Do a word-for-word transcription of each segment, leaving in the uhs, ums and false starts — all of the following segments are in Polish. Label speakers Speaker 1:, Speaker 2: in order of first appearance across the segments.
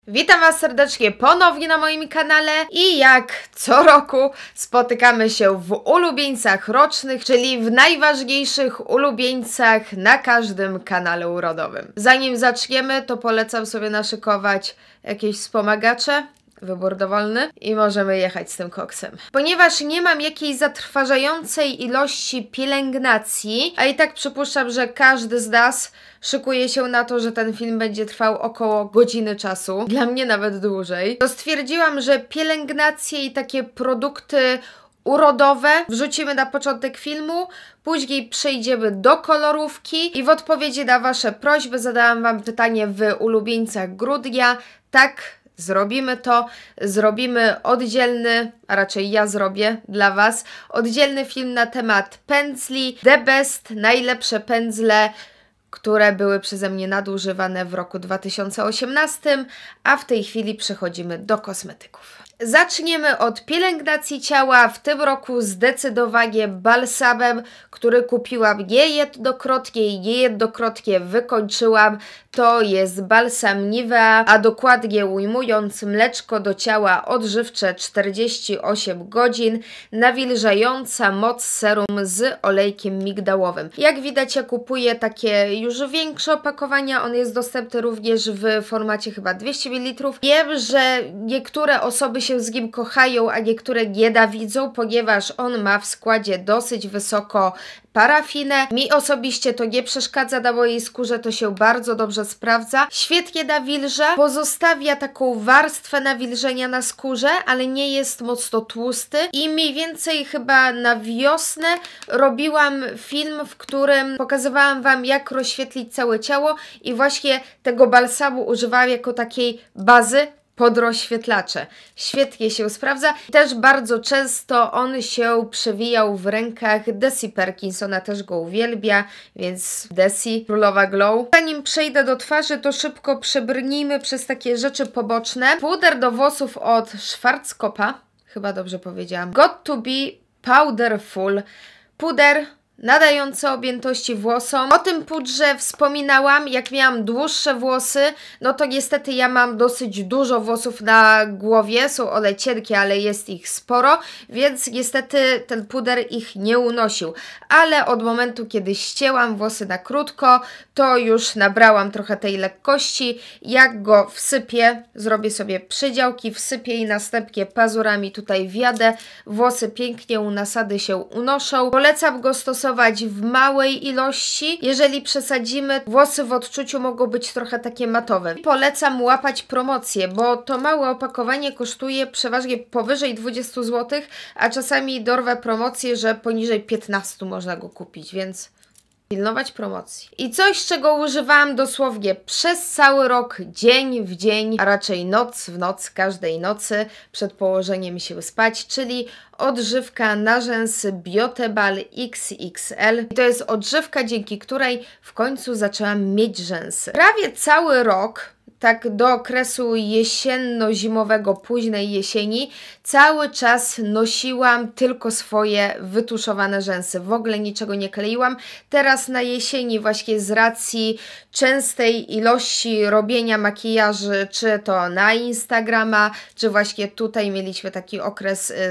Speaker 1: Witam Was serdecznie ponownie na moim kanale i jak co roku spotykamy się w ulubieńcach rocznych, czyli w najważniejszych ulubieńcach na każdym kanale urodowym. Zanim zaczniemy, to polecam sobie naszykować jakieś wspomagacze, wybór dowolny i możemy jechać z tym koksem. Ponieważ nie mam jakiejś zatrważającej ilości pielęgnacji, a i tak przypuszczam, że każdy z nas szykuje się na to, że ten film będzie trwał około godziny czasu, dla mnie nawet dłużej, to stwierdziłam, że pielęgnacje i takie produkty urodowe wrzucimy na początek filmu, później przejdziemy do kolorówki i w odpowiedzi na Wasze prośby zadałam Wam pytanie w ulubieńcach grudnia. Tak, zrobimy to, zrobimy oddzielny, a raczej ja zrobię dla Was, oddzielny film na temat pędzli, The Best, najlepsze pędzle, które były przeze mnie nadużywane w roku dwa tysiące osiemnastym, a w tej chwili przechodzimy do kosmetyków. Zaczniemy od pielęgnacji ciała, w tym roku zdecydowanie balsamem, który kupiłam niejednokrotnie i niejednokrotnie wykończyłam. To jest balsam Nivea, a dokładnie ujmując mleczko do ciała odżywcze czterdzieści osiem godzin, nawilżająca moc serum z olejkiem migdałowym. Jak widać, ja kupuję takie już większe opakowania, on jest dostępny również w formacie chyba dwieście mililitrów. Wiem, że niektóre osoby się z nim kochają, a niektóre nienawidzą, ponieważ on ma w składzie dosyć wysoko parafinę. Mi osobiście to nie przeszkadza na mojej skórze, to się bardzo dobrze sprawdza. Świetnie nawilża, pozostawia taką warstwę nawilżenia na skórze, ale nie jest mocno tłusty i mniej więcej chyba na wiosnę robiłam film, w którym pokazywałam Wam, jak rozświetlić całe ciało i właśnie tego balsamu używałam jako takiej bazy pod rozświetlacze. Świetnie się sprawdza. Też bardzo często on się przewijał w rękach Desi Perkins. Ona też go uwielbia, więc Desi, królowa glow. Zanim przejdę do twarzy, to szybko przebrnijmy przez takie rzeczy poboczne. Puder do włosów od Schwarzkopfa. Chyba dobrze powiedziałam. Got to be powderful. Puder nadające objętości włosom. O tym pudrze wspominałam, jak miałam dłuższe włosy, no to niestety ja mam dosyć dużo włosów na głowie, są one cienkie, ale jest ich sporo, więc niestety ten puder ich nie unosił. Ale od momentu, kiedy ścięłam włosy na krótko, to już nabrałam trochę tej lekkości. Jak go wsypię, zrobię sobie przydziałki, wsypię i następnie pazurami tutaj wjadę. Włosy pięknie u nasady się unoszą. Polecam go stosować w małej ilości. Jeżeli przesadzimy, włosy w odczuciu mogą być trochę takie matowe. Polecam łapać promocje, bo to małe opakowanie kosztuje przeważnie powyżej dwudziestu złotych, a czasami dorwę promocję, że poniżej piętnastu można go kupić, więc pilnować promocji. I coś, czego używałam dosłownie przez cały rok, dzień w dzień, a raczej noc w noc, każdej nocy przed położeniem się spać, czyli odżywka na rzęsy Biotebal X X L. I to jest odżywka, dzięki której w końcu zaczęłam mieć rzęsy. Prawie cały rok, tak do okresu jesienno-zimowego, późnej jesieni, cały czas nosiłam tylko swoje wytuszowane rzęsy. W ogóle niczego nie kleiłam. Teraz na jesieni właśnie z racji częstej ilości robienia makijaży, czy to na Instagrama, czy właśnie tutaj mieliśmy taki okres y,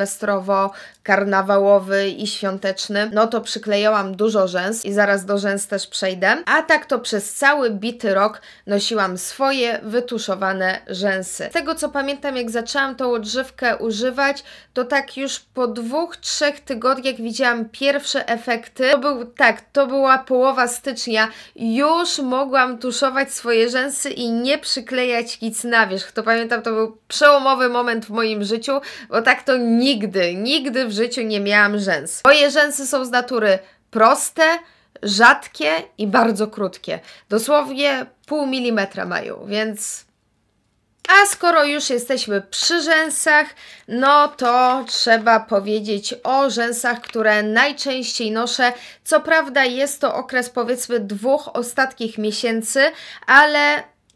Speaker 1: sylwestrowo-karnawałowy i świąteczny, no to przyklejałam dużo rzęs i zaraz do rzęs też przejdę. A tak to przez cały bity rok nosiłam swoje wytuszowane rzęsy. Z tego co pamiętam, jak zaczęłam tą odżywkę używać, to tak już po dwóch, trzech tygodniach widziałam pierwsze efekty. To był, tak, to była połowa stycznia. Już mogłam tuszować swoje rzęsy i nie przyklejać nic na wierzch. To pamiętam, to był przełomowy moment w moim życiu, bo tak to nigdy, nigdy w życiu nie miałam rzęs. Moje rzęsy są z natury proste, rzadkie i bardzo krótkie. Dosłownie pół milimetra mają, więc... A skoro już jesteśmy przy rzęsach, no to trzeba powiedzieć o rzęsach, które najczęściej noszę. Co prawda jest to okres powiedzmy dwóch ostatnich miesięcy, ale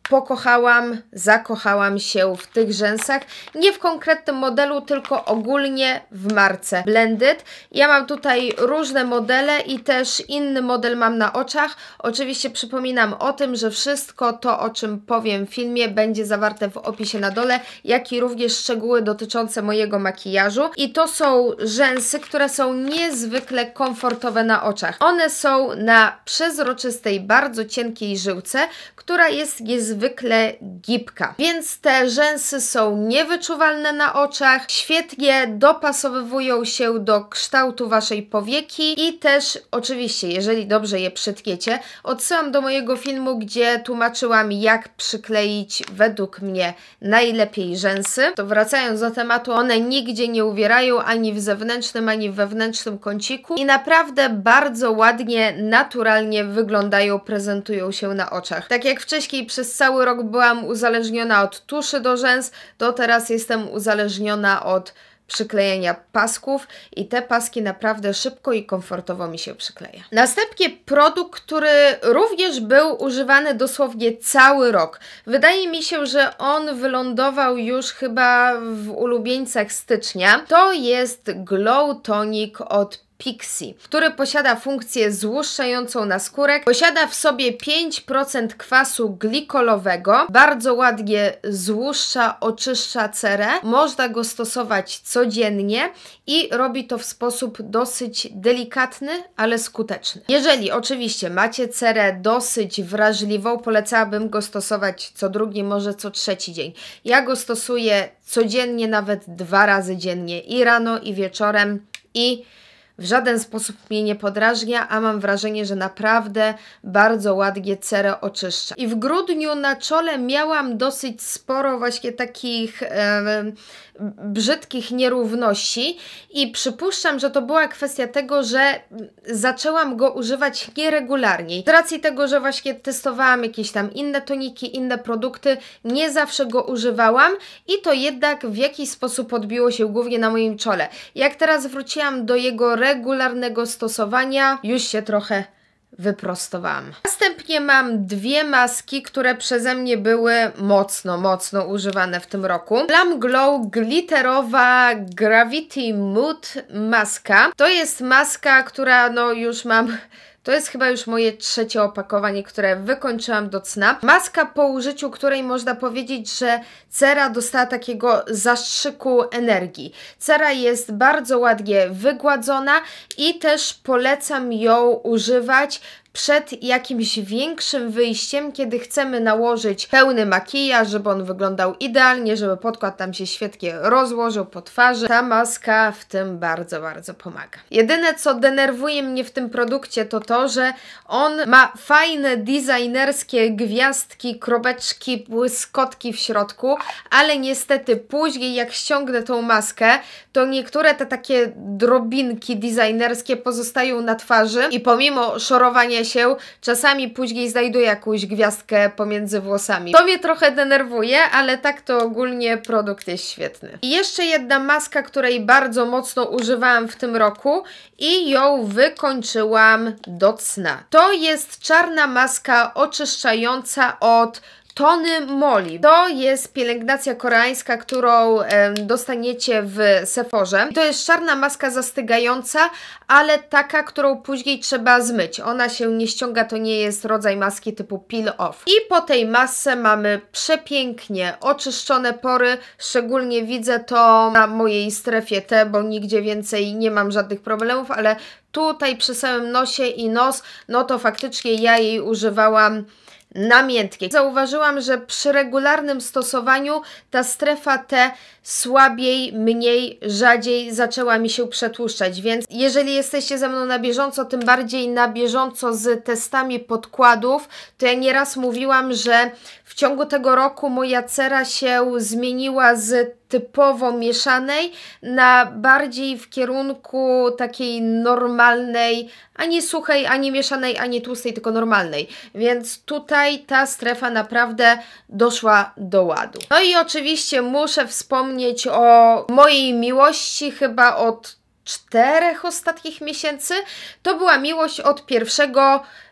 Speaker 1: pokochałam, zakochałam się w tych rzęsach. Nie w konkretnym modelu, tylko ogólnie w marce Blended. Ja mam tutaj różne modele i też inny model mam na oczach. Oczywiście przypominam o tym, że wszystko to, o czym powiem w filmie, będzie zawarte w opisie na dole, jak i również szczegóły dotyczące mojego makijażu. I to są rzęsy, które są niezwykle komfortowe na oczach. One są na przezroczystej, bardzo cienkiej żyłce, która jest niezwykle gibka. Więc te rzęsy są niewyczuwalne na oczach, świetnie dopasowywują się do kształtu Waszej powieki i też oczywiście, jeżeli dobrze je przytniecie, odsyłam do mojego filmu, gdzie tłumaczyłam, jak przykleić według mnie najlepiej rzęsy. To wracając do tematu, one nigdzie nie uwierają ani w zewnętrznym, ani w wewnętrznym kąciku i naprawdę bardzo ładnie, naturalnie wyglądają, prezentują się na oczach. Tak jak wcześniej przez cały rok byłam uzależniona od tuszy do rzęs, to teraz jestem uzależniona od przyklejenia pasków i te paski naprawdę szybko i komfortowo mi się przykleja. Następnie produkt, który również był używany dosłownie cały rok. Wydaje mi się, że on wylądował już chyba w ulubieńcach stycznia. To jest Glow Tonic od Pixi, który posiada funkcję złuszczającą naskórek, posiada w sobie pięć procent kwasu glikolowego, bardzo ładnie złuszcza, oczyszcza cerę, można go stosować codziennie i robi to w sposób dosyć delikatny, ale skuteczny. Jeżeli oczywiście macie cerę dosyć wrażliwą, polecałabym go stosować co drugi, może co trzeci dzień. Ja go stosuję codziennie, nawet dwa razy dziennie, i rano, i wieczorem, i w żaden sposób mnie nie podrażnia, a mam wrażenie, że naprawdę bardzo ładnie cerę oczyszcza. I w grudniu na czole miałam dosyć sporo właśnie takich e, brzydkich nierówności i przypuszczam, że to była kwestia tego, że zaczęłam go używać nieregularnie. Z racji tego, że właśnie testowałam jakieś tam inne toniki, inne produkty, nie zawsze go używałam i to jednak w jakiś sposób odbiło się głównie na moim czole. Jak teraz wróciłam do jego regularnego stosowania, już się trochę wyprostowałam. Następnie mam dwie maski, które przeze mnie były mocno, mocno używane w tym roku. Glam Glow glitterowa Gravity Mood maska. To jest maska, która no już mam... To jest chyba już moje trzecie opakowanie, które wykończyłam do cna. Maska, po użyciu której można powiedzieć, że cera dostała takiego zastrzyku energii. Cera jest bardzo ładnie wygładzona i też polecam ją używać przed jakimś większym wyjściem, kiedy chcemy nałożyć pełny makijaż, żeby on wyglądał idealnie, żeby podkład nam się świetnie rozłożył po twarzy. Ta maska w tym bardzo, bardzo pomaga. Jedyne, co denerwuje mnie w tym produkcie, to to, że on ma fajne designerskie gwiazdki, kropeczki, błyskotki w środku, ale niestety później, jak ściągnę tą maskę, to niektóre te takie drobinki designerskie pozostają na twarzy i pomimo szorowania się, czasami później znajduję jakąś gwiazdkę pomiędzy włosami. To mnie trochę denerwuje, ale tak to ogólnie produkt jest świetny. I jeszcze jedna maska, której bardzo mocno używałam w tym roku i ją wykończyłam do cna. To jest czarna maska oczyszczająca od Tony Moly. To jest pielęgnacja koreańska, którą e, dostaniecie w Sephorze. To jest czarna maska zastygająca, ale taka, którą później trzeba zmyć. Ona się nie ściąga, to nie jest rodzaj maski typu peel off. I po tej masce mamy przepięknie oczyszczone pory. Szczególnie widzę to na mojej strefie T, bo nigdzie więcej nie mam żadnych problemów, ale tutaj przy samym nosie i nos, no to faktycznie ja jej używałam namiętnie. Zauważyłam, że przy regularnym stosowaniu ta strefa T słabiej, mniej, rzadziej zaczęła mi się przetłuszczać, więc jeżeli jesteście ze mną na bieżąco, tym bardziej na bieżąco z testami podkładów, to ja nieraz mówiłam, że w ciągu tego roku moja cera się zmieniła z typowo mieszanej na bardziej w kierunku takiej normalnej, ani suchej, ani mieszanej, ani tłustej, tylko normalnej. Więc tutaj ta strefa naprawdę doszła do ładu. No i oczywiście muszę wspomnieć o mojej miłości chyba od czterech ostatnich miesięcy. To była miłość od pierwszego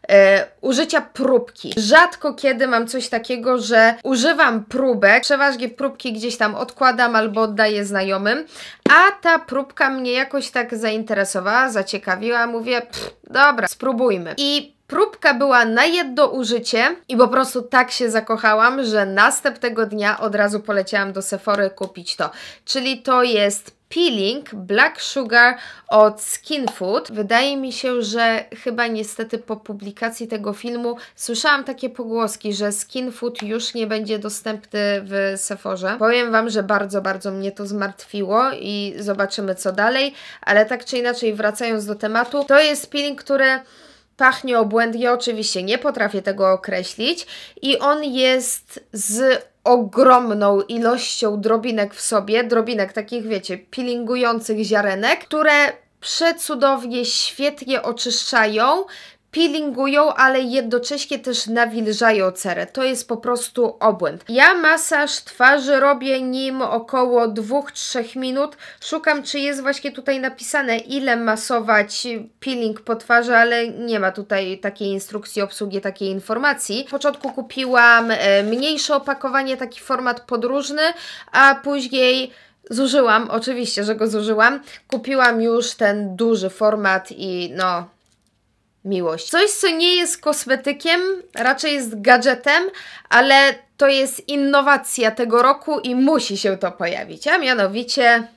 Speaker 1: e, użycia próbki. Rzadko kiedy mam coś takiego, że używam próbek, przeważnie próbki gdzieś tam odkładam albo oddaję znajomym, a ta próbka mnie jakoś tak zainteresowała, zaciekawiła, mówię, pff, dobra, spróbujmy. I próbka była na jedno użycie i po prostu tak się zakochałam, że następnego dnia od razu poleciałam do Sephory kupić to. Czyli to jest peeling Black Sugar od Skinfood. Wydaje mi się, że chyba niestety po publikacji tego filmu słyszałam takie pogłoski, że Skinfood już nie będzie dostępny w Sephorze. Powiem Wam, że bardzo, bardzo mnie to zmartwiło i zobaczymy co dalej, ale tak czy inaczej wracając do tematu, to jest peeling, który pachnie obłędnie, oczywiście nie potrafię tego określić i on jest z ogromną ilością drobinek w sobie, drobinek takich wiecie, peelingujących ziarenek, które przecudownie, świetnie oczyszczają, peelingują, ale jednocześnie też nawilżają cerę. To jest po prostu obłęd. Ja masaż twarzy robię nim około dwa do trzech minut. Szukam, czy jest właśnie tutaj napisane, ile masować peeling po twarzy, ale nie ma tutaj takiej instrukcji obsługi, takiej informacji. W początku kupiłam e, mniejsze opakowanie, taki format podróżny, a później zużyłam, oczywiście, że go zużyłam. Kupiłam już ten duży format i no... miłość. Coś, co nie jest kosmetykiem, raczej jest gadżetem, ale to jest innowacja tego roku i musi się to pojawić, a mianowicie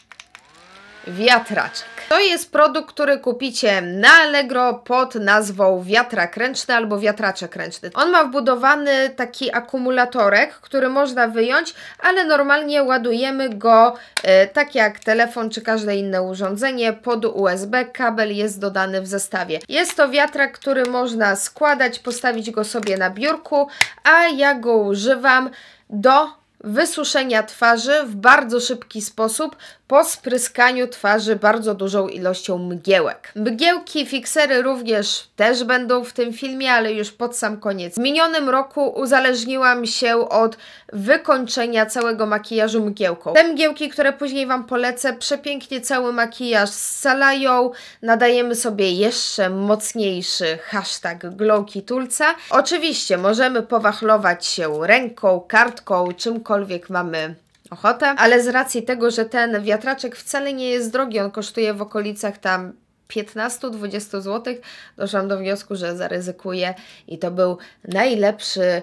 Speaker 1: wiatraczek. To jest produkt, który kupicie na Allegro pod nazwą wiatrak ręczny albo wiatraczek ręczny. On ma wbudowany taki akumulatorek, który można wyjąć, ale normalnie ładujemy go e, tak jak telefon czy każde inne urządzenie pod U S B. Kabel jest dodany w zestawie. Jest to wiatrak, który można składać, postawić go sobie na biurku, a ja go używam do wysuszenia twarzy w bardzo szybki sposób po spryskaniu twarzy bardzo dużą ilością mgiełek. Mgiełki, fiksery również też będą w tym filmie, ale już pod sam koniec. W minionym roku uzależniłam się od wykończenia całego makijażu mgiełką. Te mgiełki, które później Wam polecę, przepięknie cały makijaż scalają. Nadajemy sobie jeszcze mocniejszy hashtag glowkitulca. Oczywiście możemy powachlować się ręką, kartką, czymkolwiek mamy ochotę, ale z racji tego, że ten wiatraczek wcale nie jest drogi, on kosztuje w okolicach tam piętnaście do dwudziestu złotych, doszłam do wniosku, że zaryzykuję i to był najlepszy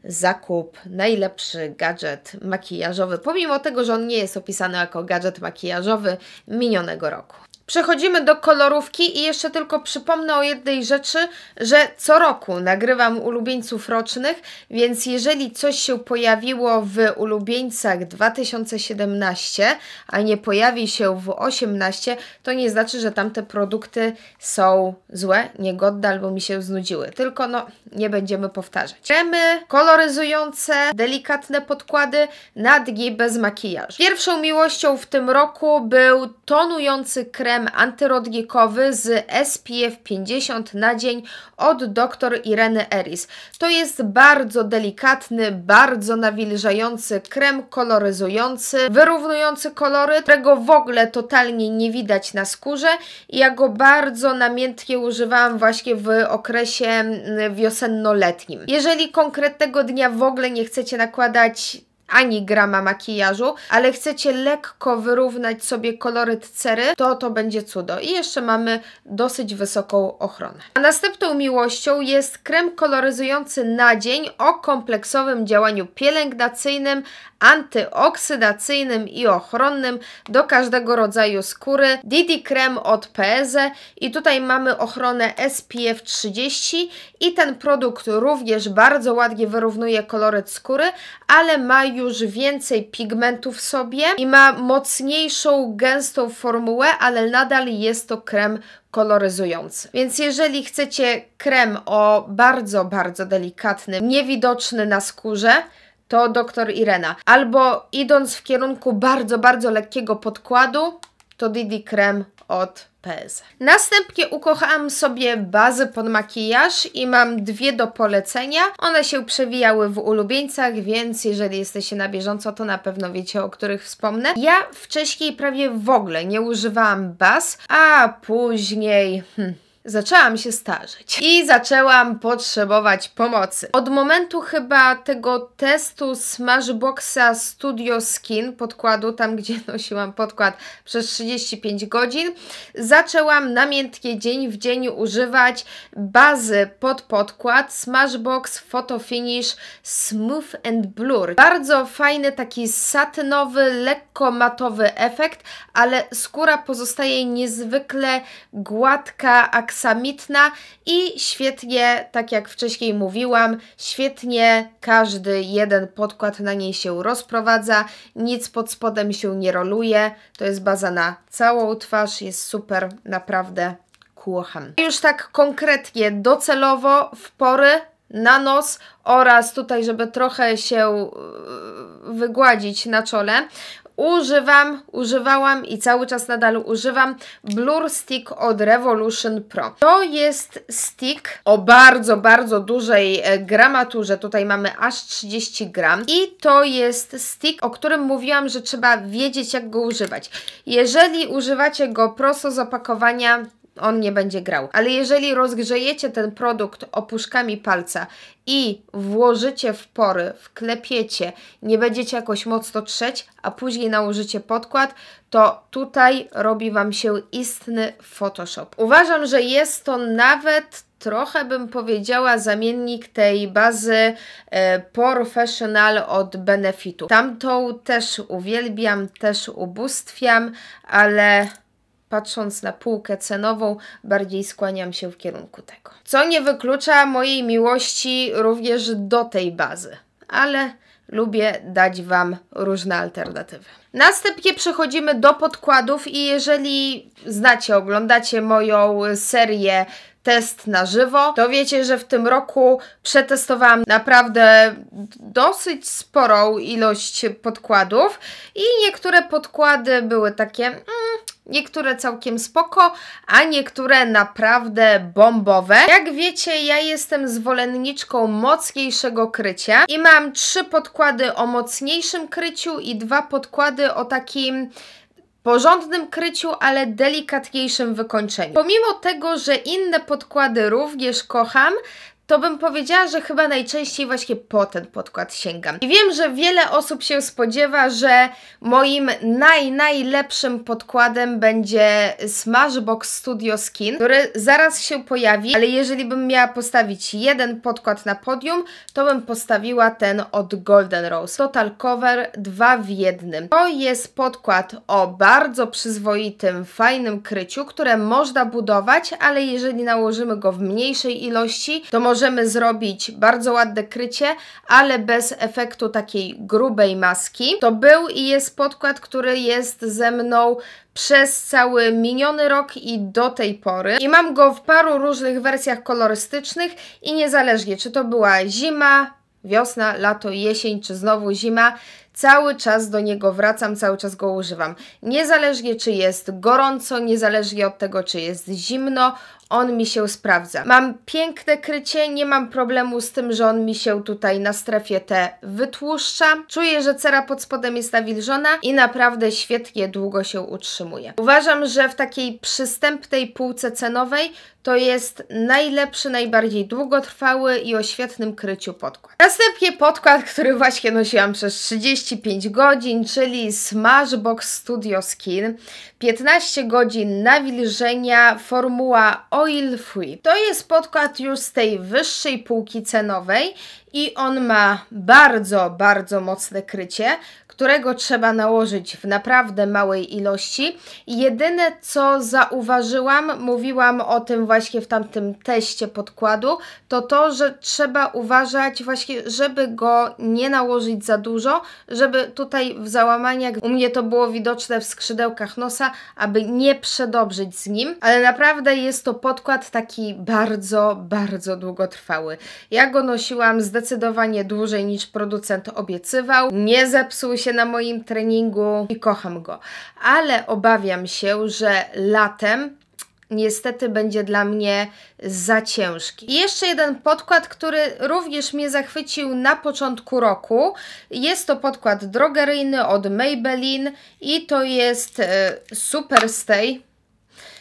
Speaker 1: zakup, najlepszy gadżet makijażowy, pomimo tego, że on nie jest opisany jako gadżet makijażowy minionego roku. Przechodzimy do kolorówki i jeszcze tylko przypomnę o jednej rzeczy, że co roku nagrywam ulubieńców rocznych, więc jeżeli coś się pojawiło w ulubieńcach dwa tysiące siedemnaście, a nie pojawi się w osiemnaście, to nie znaczy, że tamte produkty są złe, niegodne albo mi się znudziły. Tylko no, nie będziemy powtarzać. Kremy koloryzujące, delikatne podkłady na dni bez makijażu. Pierwszą miłością w tym roku był tonujący krem antyrodnikowy z S P F pięćdziesiąt na dzień od doktor Ireny Eris. To jest bardzo delikatny, bardzo nawilżający krem koloryzujący, wyrównujący kolory, którego w ogóle totalnie nie widać na skórze i ja go bardzo namiętnie używałam właśnie w okresie wiosenno-letnim. Jeżeli konkretnego dnia w ogóle nie chcecie nakładać ani grama makijażu, ale chcecie lekko wyrównać sobie koloryt cery, to to będzie cudo. I jeszcze mamy dosyć wysoką ochronę. A następną miłością jest krem koloryzujący na dzień o kompleksowym działaniu pielęgnacyjnym, antyoksydacyjnym i ochronnym do każdego rodzaju skóry. D D Krem od Peeze i tutaj mamy ochronę S P F trzydzieści i ten produkt również bardzo ładnie wyrównuje koloryt skóry, ale ma już więcej pigmentów w sobie i ma mocniejszą, gęstą formułę, ale nadal jest to krem koloryzujący. Więc jeżeli chcecie krem o bardzo, bardzo delikatnym, niewidoczny na skórze, to doktor Irena. Albo idąc w kierunku bardzo, bardzo lekkiego podkładu, to D D Krem od Peeze. Następnie ukochałam sobie bazy pod makijaż i mam dwie do polecenia. One się przewijały w ulubieńcach, więc jeżeli jesteście na bieżąco, to na pewno wiecie, o których wspomnę. Ja wcześniej prawie w ogóle nie używałam baz, a później... Hmm, zaczęłam się starzeć i zaczęłam potrzebować pomocy. Od momentu chyba tego testu Smashboxa Studio Skin podkładu, tam gdzie nosiłam podkład przez trzydzieści pięć godzin, zaczęłam namiętnie dzień w dzień używać bazy pod podkład Smashbox Photo Finish Smooth and Blur. Bardzo fajny, taki satynowy, lekko matowy efekt, ale skóra pozostaje niezwykle gładka, aksamitna i świetnie, tak jak wcześniej mówiłam, świetnie każdy jeden podkład na niej się rozprowadza, nic pod spodem się nie roluje, to jest baza na całą twarz, jest super, naprawdę kocham. Już tak konkretnie, docelowo w pory, na nos oraz tutaj, żeby trochę się wygładzić na czole, używam, używałam i cały czas nadal używam Blur Stick od Revolution Pro. To jest stick o bardzo, bardzo dużej gramaturze. Tutaj mamy aż trzydzieści gram. I to jest stick, o którym mówiłam, że trzeba wiedzieć, jak go używać. Jeżeli używacie go prosto z opakowania, on nie będzie grał. Ale jeżeli rozgrzejecie ten produkt opuszkami palca i włożycie w pory, wklepiecie, nie będziecie jakoś mocno trzeć, a później nałożycie podkład, to tutaj robi Wam się istny Photoshop. Uważam, że jest to nawet trochę, bym powiedziała, zamiennik tej bazy e, Professional od Benefitu. Tamtą też uwielbiam, też ubóstwiam, ale patrząc na półkę cenową, bardziej skłaniam się w kierunku tego. Co nie wyklucza mojej miłości również do tej bazy, ale lubię dać Wam różne alternatywy. Następnie przechodzimy do podkładów i jeżeli znacie, oglądacie moją serię Test na żywo, to wiecie, że w tym roku przetestowałam naprawdę dosyć sporą ilość podkładów i niektóre podkłady były takie... Mm, niektóre całkiem spoko, a niektóre naprawdę bombowe. Jak wiecie, ja jestem zwolenniczką mocniejszego krycia i mam trzy podkłady o mocniejszym kryciu i dwa podkłady o takim porządnym kryciu, ale delikatniejszym wykończeniu. Pomimo tego, że inne podkłady również kocham, to bym powiedziała, że chyba najczęściej właśnie po ten podkład sięgam. I wiem, że wiele osób się spodziewa, że moim naj, najlepszym podkładem będzie Smashbox Studio Skin, który zaraz się pojawi, ale jeżeli bym miała postawić jeden podkład na podium, to bym postawiła ten od Golden Rose. Total Cover dwa w jednym. To jest podkład o bardzo przyzwoitym, fajnym kryciu, które można budować, ale jeżeli nałożymy go w mniejszej ilości, to może możemy zrobić bardzo ładne krycie, ale bez efektu takiej grubej maski. To był i jest podkład, który jest ze mną przez cały miniony rok i do tej pory. I mam go w paru różnych wersjach kolorystycznych i niezależnie, czy to była zima, wiosna, lato, jesień, czy znowu zima, cały czas do niego wracam, cały czas go używam. Niezależnie, czy jest gorąco, niezależnie od tego, czy jest zimno, on mi się sprawdza. Mam piękne krycie, nie mam problemu z tym, że on mi się tutaj na strefie T wytłuszcza. Czuję, że cera pod spodem jest nawilżona i naprawdę świetnie długo się utrzymuje. Uważam, że w takiej przystępnej półce cenowej to jest najlepszy, najbardziej długotrwały i o świetnym kryciu podkład. Następnie podkład, który właśnie nosiłam przez trzydzieści pięć godzin, czyli Smashbox Studio Skin. piętnaście godzin nawilżenia, formuła Oil Free. To jest podkład już z tej wyższej półki cenowej i on ma bardzo, bardzo mocne krycie, którego trzeba nałożyć w naprawdę małej ilości. Jedyne, co zauważyłam, mówiłam o tym właśnie w tamtym teście podkładu, to to, że trzeba uważać właśnie, żeby go nie nałożyć za dużo, żeby tutaj w załamaniach, u mnie to było widoczne w skrzydełkach nosa, aby nie przedobrzyć z nim, ale naprawdę jest to podkład taki bardzo, bardzo długotrwały. Ja go nosiłam zdecydowanie dłużej niż producent obiecywał, nie zepsuł się na moim treningu i kocham go, ale obawiam się, że latem niestety będzie dla mnie za ciężki. I jeszcze jeden podkład, który również mnie zachwycił na początku roku. Jest to podkład drogeryjny od Maybelline i to jest e, Super Stay.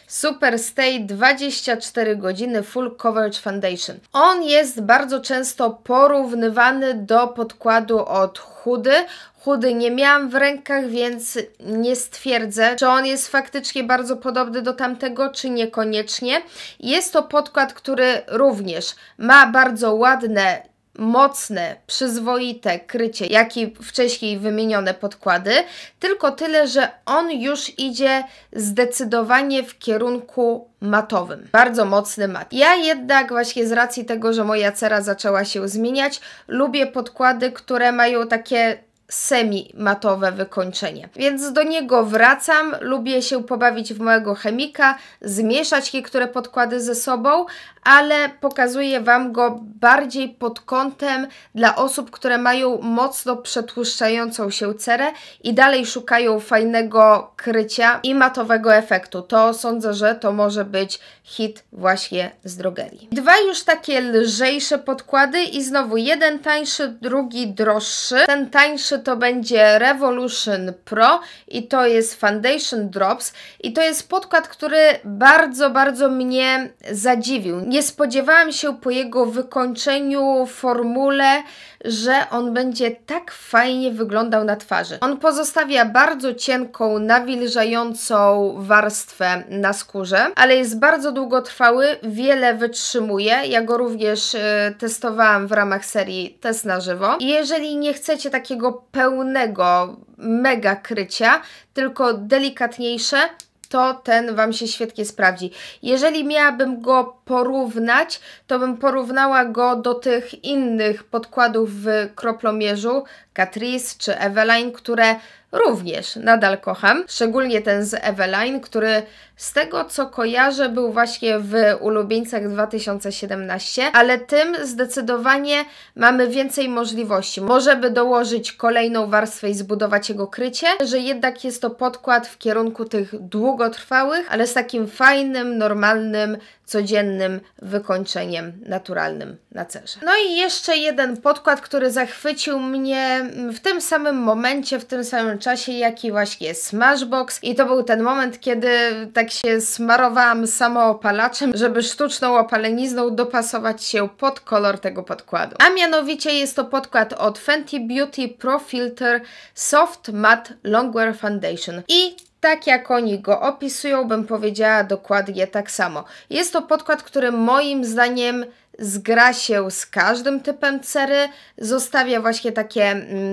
Speaker 1: Super Stay dwadzieścia cztery godziny Full Coverage Foundation. On jest bardzo często porównywany do podkładu od Hudy. Hudy nie miałam w rękach, więc nie stwierdzę, czy on jest faktycznie bardzo podobny do tamtego, czy niekoniecznie. Jest to podkład, który również ma bardzo ładne, mocne, przyzwoite krycie, jak i wcześniej wymienione podkłady, tylko tyle, że on już idzie zdecydowanie w kierunku matowym. Bardzo mocny mat. Ja jednak właśnie z racji tego, że moja cera zaczęła się zmieniać, lubię podkłady, które mają takie semi-matowe wykończenie. Więc do niego wracam, lubię się pobawić w małego chemika, zmieszać niektóre podkłady ze sobą, ale pokazuję Wam go bardziej pod kątem dla osób, które mają mocno przetłuszczającą się cerę i dalej szukają fajnego krycia i matowego efektu. To sądzę, że to może być hit właśnie z drogerii. Dwa już takie lżejsze podkłady i znowu jeden tańszy, drugi droższy. Ten tańszy to będzie Revolution Pro i to jest Foundation Drops i to jest podkład, który bardzo, bardzo mnie zadziwił. Nie spodziewałam się po jego wykończeniu, formule, że on będzie tak fajnie wyglądał na twarzy. On pozostawia bardzo cienką, nawilżającą warstwę na skórze, ale jest bardzo długotrwały, wiele wytrzymuje. Ja go również y, testowałam w ramach serii Test na żywo. I jeżeli nie chcecie takiego pełnego, mega krycia, tylko delikatniejsze, to ten Wam się świetnie sprawdzi. Jeżeli miałabym go porównać, to bym porównała go do tych innych podkładów w kroplomierzu, Catrice czy Eveline, które również nadal kocham. Szczególnie ten z Eveline, który z tego co kojarzę był właśnie w ulubieńcach dwa tysiące siedemnaście, ale tym zdecydowanie mamy więcej możliwości. Możemy dołożyć kolejną warstwę i zbudować jego krycie, że jednak jest to podkład w kierunku tych długotrwałych, ale z takim fajnym, normalnym, codziennym wykończeniem naturalnym na cerze. No i jeszcze jeden podkład, który zachwycił mnie w tym samym momencie, w tym samym czasie, jak i właśnie Smashbox. I to był ten moment, kiedy tak się smarowałam samoopalaczem, żeby sztuczną opalenizną dopasować się pod kolor tego podkładu. A mianowicie jest to podkład od Fenty Beauty Pro Filter Soft Matte Longwear Foundation. I tak jak oni go opisują, bym powiedziała dokładnie tak samo. Jest to podkład, który moim zdaniem zgra się z każdym typem cery, zostawia właśnie takie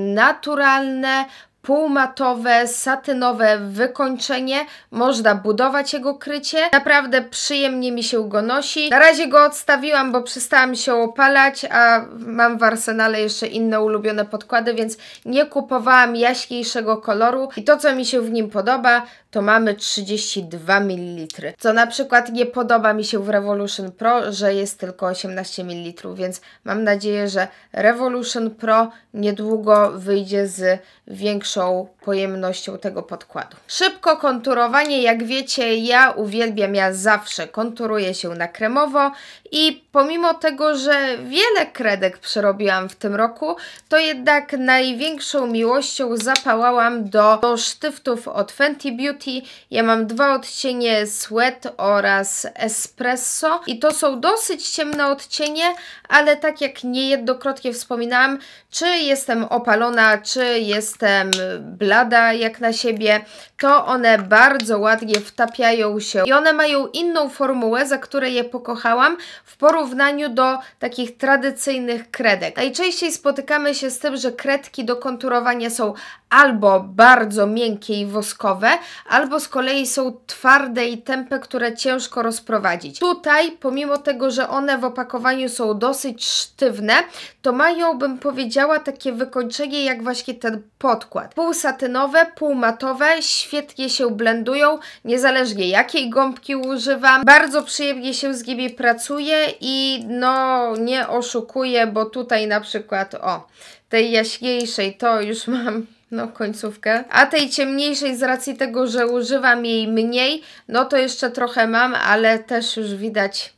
Speaker 1: naturalne, półmatowe, satynowe wykończenie. Można budować jego krycie. Naprawdę przyjemnie mi się go nosi. Na razie go odstawiłam, bo przestałam się opalać, a mam w arsenale jeszcze inne ulubione podkłady, więc nie kupowałam jaśniejszego koloru. I to, co mi się w nim podoba, to mamy trzydzieści dwa mililitry. Co na przykład nie podoba mi się w Revolution Pro, że jest tylko osiemnaście mililitrów, więc mam nadzieję, że Revolution Pro niedługo wyjdzie z większą pojemnością tego podkładu. Szybko konturowanie, jak wiecie, ja uwielbiam, ja zawsze konturuję się na kremowo i pomimo tego, że wiele kredek przerobiłam w tym roku, to jednak największą miłością zapałałam do, do sztyftów od Fenty Beauty. Ja mam dwa odcienie Sweat oraz Espresso i to są dosyć ciemne odcienie, ale tak jak niejednokrotnie wspominałam, czy jestem opalona, czy jestem blada jak na siebie, to one bardzo ładnie wtapiają się i one mają inną formułę, za które je pokochałam w porównaniu do takich tradycyjnych kredek. Najczęściej spotykamy się z tym, że kredki do konturowania są albo bardzo miękkie i woskowe, albo z kolei są twarde i tępe, które ciężko rozprowadzić. Tutaj, pomimo tego, że one w opakowaniu są dosyć sztywne, to mają, bym powiedziała, takie wykończenie jak właśnie ten podkład. Półsatynowe, półmatowe, świetnie się blendują, niezależnie jakiej gąbki używam. Bardzo przyjemnie się z nimi pracuje i no nie oszukuję, bo tutaj na przykład, o, tej jaśniejszej to już mam no końcówkę, a tej ciemniejszej z racji tego, że używam jej mniej, no to jeszcze trochę mam, ale też już widać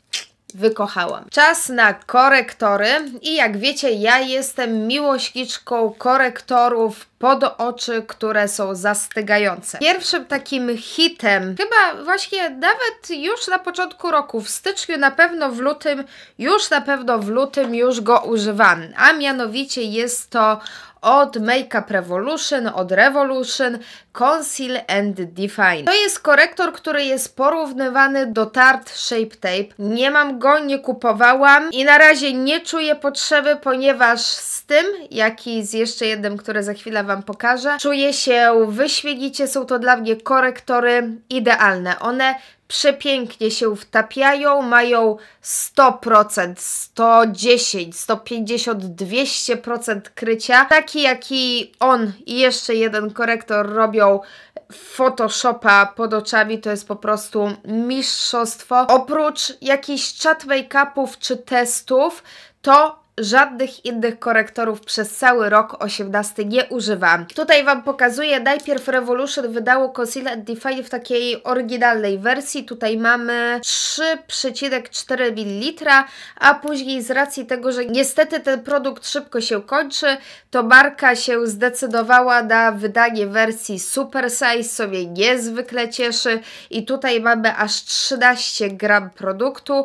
Speaker 1: wykochałam. Czas na korektory i jak wiecie, ja jestem miłośniczką korektorów pod oczy, które są zastygające. Pierwszym takim hitem, chyba właśnie nawet już na początku roku, w styczniu, na pewno w lutym, już na pewno w lutym już go używam, a mianowicie jest to od Makeup Revolution, od Revolution Conceal and Define. To jest korektor, który jest porównywany do Tarte Shape Tape. Nie mam go, nie kupowałam i na razie nie czuję potrzeby, ponieważ z tym, jak i z jeszcze jednym, które za chwilę Wam pokażę, czuję się wyśmienicie. Są to dla mnie korektory idealne. One przepięknie się wtapiają, mają sto procent, sto dziesięć, sto pięćdziesiąt, dwieście procent krycia. Taki jaki on i jeszcze jeden korektor robią Photoshopa pod oczami, to jest po prostu mistrzostwo. Oprócz jakichś chat make-upów czy testów, to żadnych innych korektorów przez cały rok osiemnasty nie używam. Tutaj Wam pokazuję, najpierw Revolution wydało Conceal and Define w takiej oryginalnej wersji. Tutaj mamy trzy przecinek cztery mililitra, a później z racji tego, że niestety ten produkt szybko się kończy, to marka się zdecydowała na wydanie wersji Super Size, co mnie niezwykle cieszy. I tutaj mamy aż trzynaście gram produktu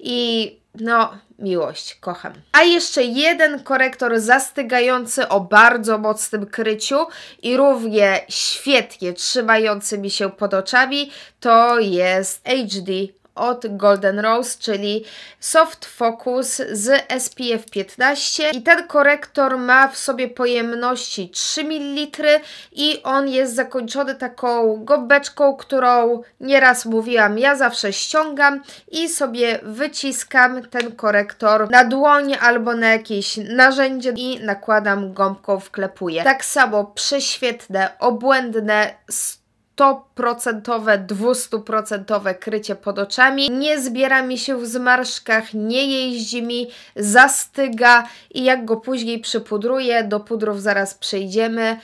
Speaker 1: i no, miłość, kocham. A jeszcze jeden korektor zastygający o bardzo mocnym kryciu i równie świetnie trzymający mi się pod oczami, to jest H D od Golden Rose, czyli Soft Focus z S P F piętnaście i ten korektor ma w sobie pojemności trzy mililitry i on jest zakończony taką gąbeczką, którą nieraz mówiłam, ja zawsze ściągam i sobie wyciskam ten korektor na dłoń albo na jakieś narzędzie i nakładam gąbką, wklepuję. Tak samo prześwietne, obłędne, sto procent, dwieście procent krycie pod oczami. Nie zbiera mi się w zmarszczkach, nie jeździ mi, zastyga i jak go później przypudruję, do pudrów zaraz przejdziemy,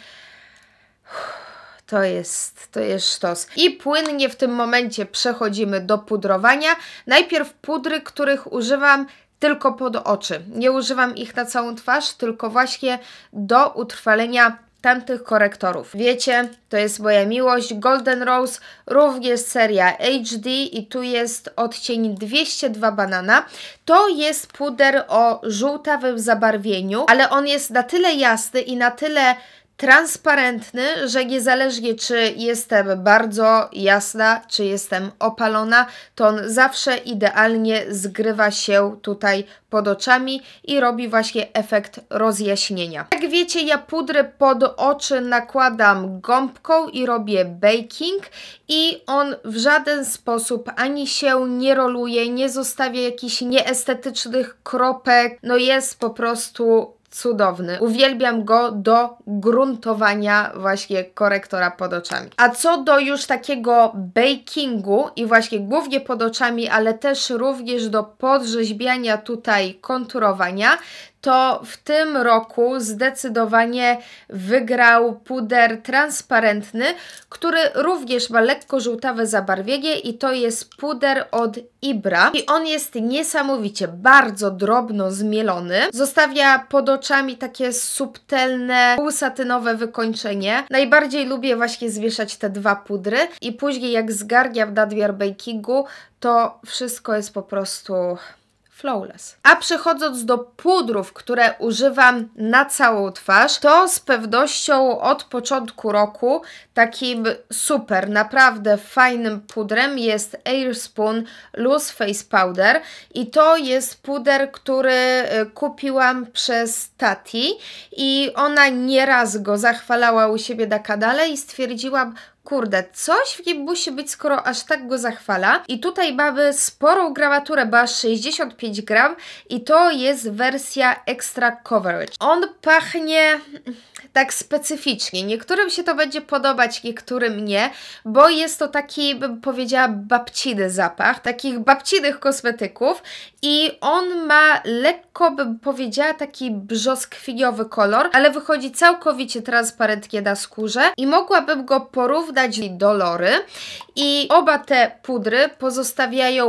Speaker 1: to jest, to jest sztos. I płynnie w tym momencie przechodzimy do pudrowania. Najpierw pudry, których używam tylko pod oczy. Nie używam ich na całą twarz, tylko właśnie do utrwalenia tamtych korektorów. Wiecie, to jest moja miłość. Golden Rose, również seria H D i tu jest odcień dwieście dwa banana. To jest puder o żółtawym zabarwieniu, ale on jest na tyle jasny i na tyle transparentny, że niezależnie czy jestem bardzo jasna, czy jestem opalona, to on zawsze idealnie zgrywa się tutaj pod oczami i robi właśnie efekt rozjaśnienia. Jak wiecie, ja pudry pod oczy nakładam gąbką i robię baking i on w żaden sposób ani się nie roluje, nie zostawia jakichś nieestetycznych kropek, no jest po prostu cudowny. Uwielbiam go do gruntowania właśnie korektora pod oczami. A co do już takiego bakingu i właśnie głównie pod oczami, ale też również do podrzeźbiania tutaj konturowania, to w tym roku zdecydowanie wygrał puder transparentny, który również ma lekko żółtawe zabarwienie i to jest puder od Ibra. I on jest niesamowicie bardzo drobno zmielony. Zostawia pod oczami takie subtelne, półsatynowe wykończenie. Najbardziej lubię właśnie zmieszać te dwa pudry i później jak zgarniam nadmiar bakingu, to wszystko jest po prostu flawless. A przechodząc do pudrów, które używam na całą twarz, to z pewnością od początku roku takim super, naprawdę fajnym pudrem jest Airspoon Loose Face Powder i to jest puder, który kupiłam przez Tati i ona nieraz go zachwalała u siebie na kanale i stwierdziłam, kurde, coś w nim musi być, skoro aż tak go zachwala. I tutaj mamy sporą gramaturę, bo aż sześćdziesiąt pięć gram i to jest wersja Extra Coverage. On pachnie tak specyficznie. Niektórym się to będzie podobać, niektórym nie, bo jest to taki, bym powiedziała, babciny zapach, takich babcinych kosmetyków i on ma lekko, bym powiedziała, taki brzoskwiniowy kolor, ale wychodzi całkowicie transparentnie na skórze i mogłabym go porównać do Lory i oba te pudry pozostawiają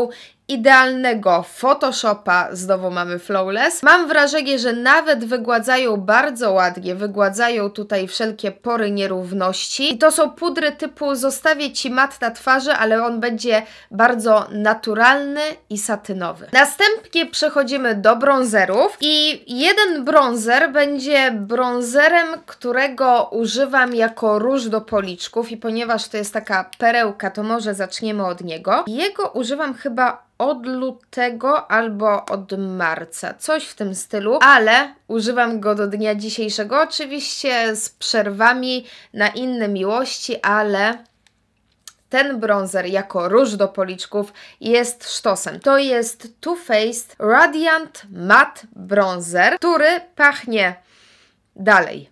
Speaker 1: idealnego Photoshopa, znowu mamy Flawless. Mam wrażenie, że nawet wygładzają bardzo ładnie, wygładzają tutaj wszelkie pory nierówności. I to są pudry typu zostawię Ci mat na twarzy, ale on będzie bardzo naturalny i satynowy. Następnie przechodzimy do brązerów i jeden brązer będzie brązerem, którego używam jako róż do policzków i ponieważ to jest taka perełka, to może zaczniemy od niego. Jego używam chyba od lutego albo od marca, coś w tym stylu, ale używam go do dnia dzisiejszego, oczywiście z przerwami na inne miłości, ale ten brązer jako róż do policzków jest sztosem. To jest Too Faced Radiant Matte Bronzer, który pachnie dalej.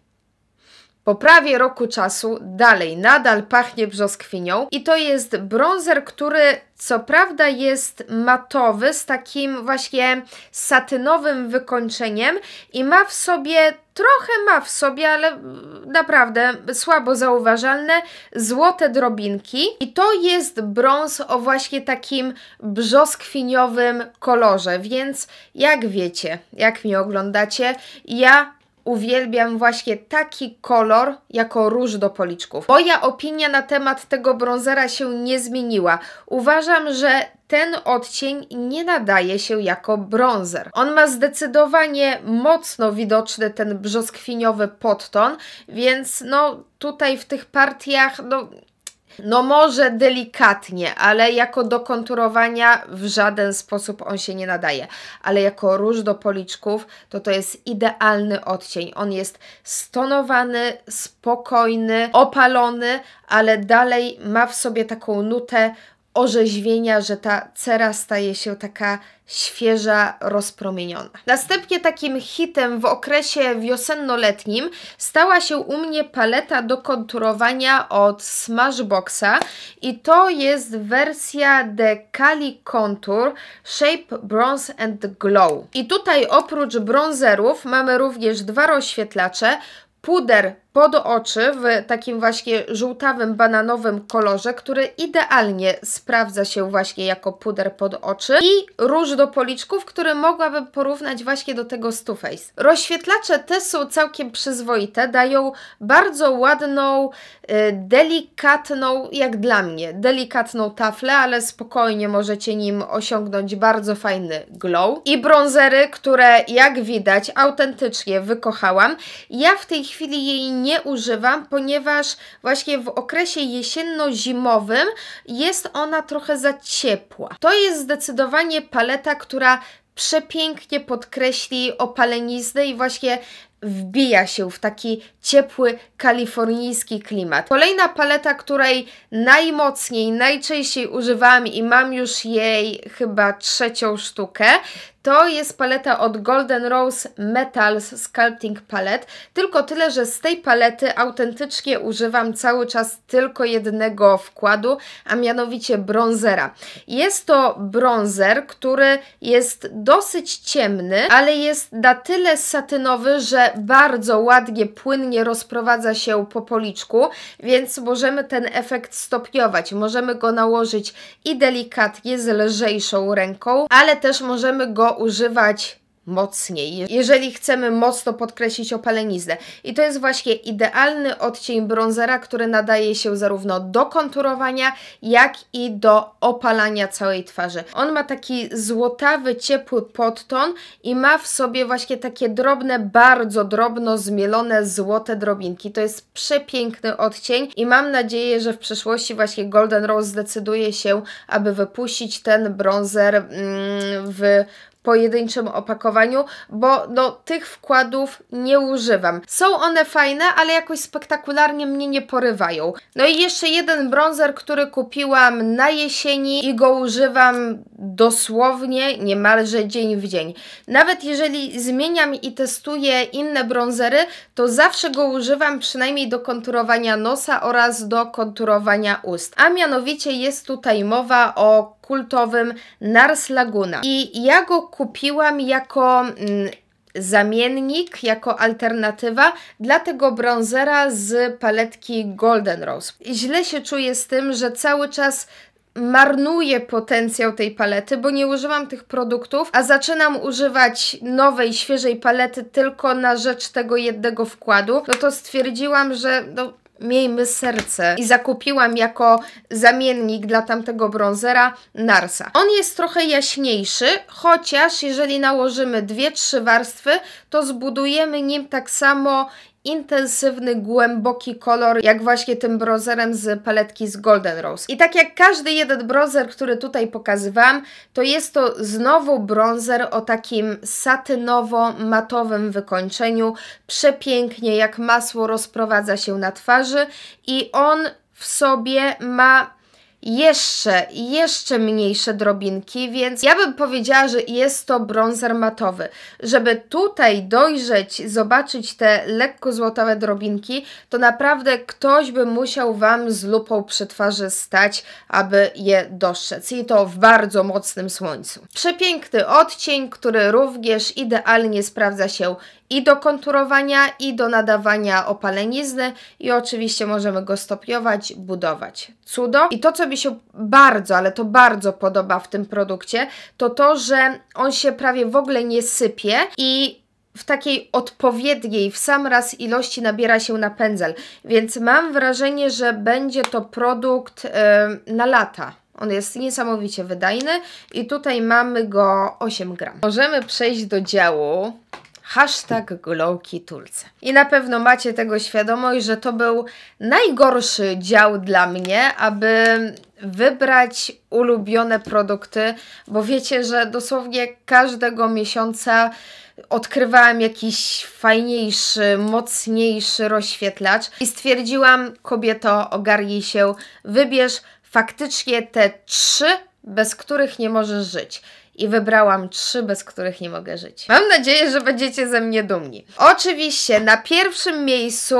Speaker 1: Po prawie roku czasu dalej, nadal pachnie brzoskwinią i to jest brązer, który co prawda jest matowy z takim właśnie satynowym wykończeniem i ma w sobie, trochę ma w sobie, ale naprawdę słabo zauważalne złote drobinki i to jest brąz o właśnie takim brzoskwiniowym kolorze, więc jak wiecie, jak mnie oglądacie, ja uwielbiam właśnie taki kolor jako róż do policzków. Moja opinia na temat tego brązera się nie zmieniła. Uważam, że ten odcień nie nadaje się jako brązer. On ma zdecydowanie mocno widoczny ten brzoskwiniowy podton, więc no tutaj w tych partiach no No może delikatnie, ale jako do konturowania w żaden sposób on się nie nadaje. Ale jako róż do policzków to to jest idealny odcień. On jest stonowany, spokojny, opalony, ale dalej ma w sobie taką nutę orzeźwienia, że ta cera staje się taka świeża, rozpromieniona. Następnie takim hitem w okresie wiosenno-letnim stała się u mnie paleta do konturowania od Smashboxa i to jest wersja The Cali Contour Shape Bronze and Glow. I tutaj oprócz brązerów mamy również dwa rozświetlacze, puder pod oczy w takim właśnie żółtawym, bananowym kolorze, który idealnie sprawdza się właśnie jako puder pod oczy i róż do policzków, który mogłabym porównać właśnie do tego z Too Faced. Rozświetlacze te są całkiem przyzwoite, dają bardzo ładną, delikatną, jak dla mnie, delikatną taflę, ale spokojnie możecie nim osiągnąć bardzo fajny glow. I brązery, które jak widać autentycznie wykochałam. Ja w tej chwili jej nie używam, ponieważ właśnie w okresie jesienno-zimowym jest ona trochę za ciepła. To jest zdecydowanie paleta, która przepięknie podkreśli opaleniznę i właśnie wbija się w taki ciepły, kalifornijski klimat. Kolejna paleta, której najmocniej, najczęściej używam i mam już jej chyba trzecią sztukę, to jest paleta od Golden Rose Metals Sculpting Palette, tylko tyle, że z tej palety autentycznie używam cały czas tylko jednego wkładu, a mianowicie brązera. Jest to brązer, który jest dosyć ciemny, ale jest na tyle satynowy, że bardzo ładnie, płynnie rozprowadza się po policzku, więc możemy ten efekt stopniować. Możemy go nałożyć i delikatnie, z lżejszą ręką, ale też możemy go używać mocniej, jeżeli chcemy mocno podkreślić opaleniznę. I to jest właśnie idealny odcień brązera, który nadaje się zarówno do konturowania, jak i do opalania całej twarzy. On ma taki złotawy, ciepły podton i ma w sobie właśnie takie drobne, bardzo drobno zmielone złote drobinki. To jest przepiękny odcień i mam nadzieję, że w przyszłości właśnie Golden Rose zdecyduje się, aby wypuścić ten brązer mm, w pojedynczym opakowaniu, bo no, tych wkładów nie używam. Są one fajne, ale jakoś spektakularnie mnie nie porywają. No i jeszcze jeden brązer, który kupiłam na jesieni i go używam dosłownie niemalże dzień w dzień. Nawet jeżeli zmieniam i testuję inne brązery, to zawsze go używam przynajmniej do konturowania nosa oraz do konturowania ust. A mianowicie jest tutaj mowa o kultowym Nars Laguna. I ja go kupiłam jako mm, zamiennik, jako alternatywa dla tego brązera z paletki Golden Rose. Źle się czuję z tym, że cały czas marnuję potencjał tej palety, bo nie używam tych produktów, a zaczynam używać nowej, świeżej palety tylko na rzecz tego jednego wkładu, no to stwierdziłam, że no, miejmy serce i zakupiłam jako zamiennik dla tamtego bronzera Narsa. On jest trochę jaśniejszy, chociaż jeżeli nałożymy dwie trzy warstwy, to zbudujemy nim tak samo intensywny, głęboki kolor, jak właśnie tym bronzerem z paletki z Golden Rose. I tak jak każdy jeden bronzer, który tutaj pokazywałam, to jest to znowu bronzer o takim satynowo-matowym wykończeniu. Przepięknie, jak masło rozprowadza się na twarzy i on w sobie ma jeszcze, jeszcze mniejsze drobinki, więc ja bym powiedziała, że jest to bronzer matowy. Żeby tutaj dojrzeć, zobaczyć te lekko złotawe drobinki, to naprawdę ktoś by musiał Wam z lupą przy twarzy stać, aby je dostrzec. I to w bardzo mocnym słońcu. Przepiękny odcień, który również idealnie sprawdza się i do konturowania, i do nadawania opalenizny i oczywiście możemy go stopniować, budować. Cudo. I to, co mi się bardzo, ale to bardzo podoba w tym produkcie, to to, że on się prawie w ogóle nie sypie i w takiej odpowiedniej w sam raz ilości nabiera się na pędzel. Więc mam wrażenie, że będzie to produkt yy, na lata. On jest niesamowicie wydajny i tutaj mamy go osiem gram. Możemy przejść do działu hashtag glowkitulce. I na pewno macie tego świadomość, że to był najgorszy dział dla mnie, aby wybrać ulubione produkty, bo wiecie, że dosłownie każdego miesiąca odkrywałam jakiś fajniejszy, mocniejszy rozświetlacz i stwierdziłam, kobieto, ogarnij się, wybierz faktycznie te trzy, bez których nie możesz żyć. I wybrałam trzy, bez których nie mogę żyć. Mam nadzieję, że będziecie ze mnie dumni. Oczywiście na pierwszym miejscu,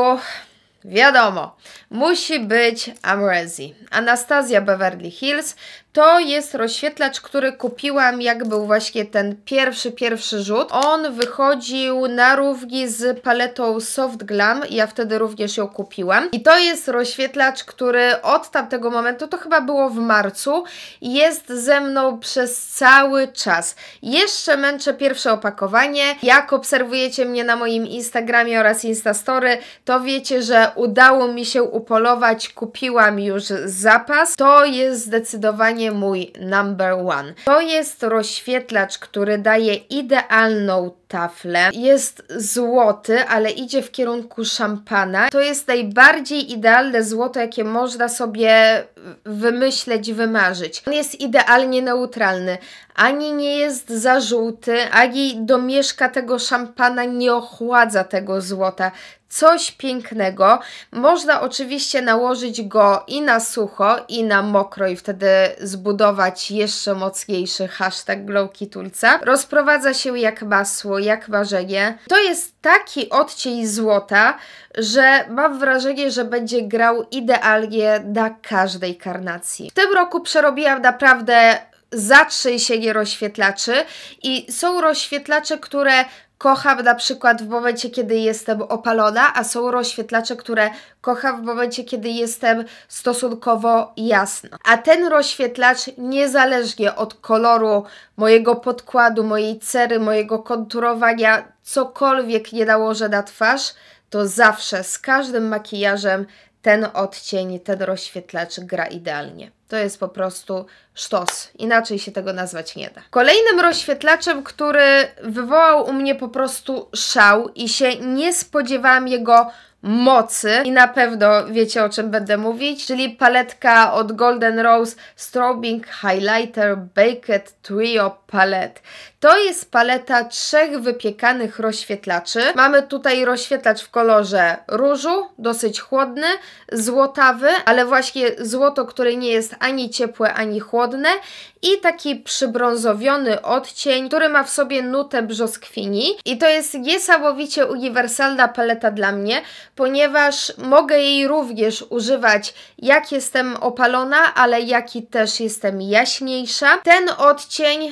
Speaker 1: wiadomo, musi być Amrezy. Anastasia Beverly Hills. To jest rozświetlacz, który kupiłam, jak był właśnie ten pierwszy, pierwszy rzut. On wychodził na równi z paletą Soft Glam. Ja wtedy również ją kupiłam. I to jest rozświetlacz, który od tamtego momentu, to chyba było w marcu, jest ze mną przez cały czas. Jeszcze męczę pierwsze opakowanie. Jak obserwujecie mnie na moim Instagramie oraz Instastory, to wiecie, że udało mi się upolować. Kupiłam już zapas. To jest zdecydowanie mój number one. To jest rozświetlacz, który daje idealną taflę. Jest złoty, ale idzie w kierunku szampana. To jest najbardziej idealne złoto, jakie można sobie wymyśleć, wymarzyć. On jest idealnie neutralny. Ani nie jest za żółty, ani domieszka tego szampana nie ochładza tego złota. Coś pięknego. Można oczywiście nałożyć go i na sucho, i na mokro i wtedy zbudować jeszcze mocniejszy hashtag glowkitulca. Rozprowadza się jak masło, jak marzenie. To jest taki odcień złota, że mam wrażenie, że będzie grał idealnie na każdej karnacji. W tym roku przerobiłam naprawdę zatrzęsienie rozświetlaczy i są rozświetlacze, które kocham na przykład w momencie, kiedy jestem opalona, a są rozświetlacze, które kocham w momencie, kiedy jestem stosunkowo jasna. A ten rozświetlacz, niezależnie od koloru mojego podkładu, mojej cery, mojego konturowania, cokolwiek nie nałożę na twarz, to zawsze z każdym makijażem ten odcień, ten rozświetlacz gra idealnie. To jest po prostu sztos. Inaczej się tego nazwać nie da. Kolejnym rozświetlaczem, który wywołał u mnie po prostu szał i się nie spodziewałam jego mocy i na pewno wiecie, o czym będę mówić, czyli paletka od Golden Rose Strobing Highlighter Baked Trio Palette. To jest paleta trzech wypiekanych rozświetlaczy. Mamy tutaj rozświetlacz w kolorze różu, dosyć chłodny, złotawy, ale właśnie złoto, które nie jest ani ciepłe, ani chłodne i taki przybrązowiony odcień, który ma w sobie nutę brzoskwini i to jest niesamowicie uniwersalna paleta dla mnie, ponieważ mogę jej również używać jak jestem opalona, ale jak i też jestem jaśniejsza. Ten odcień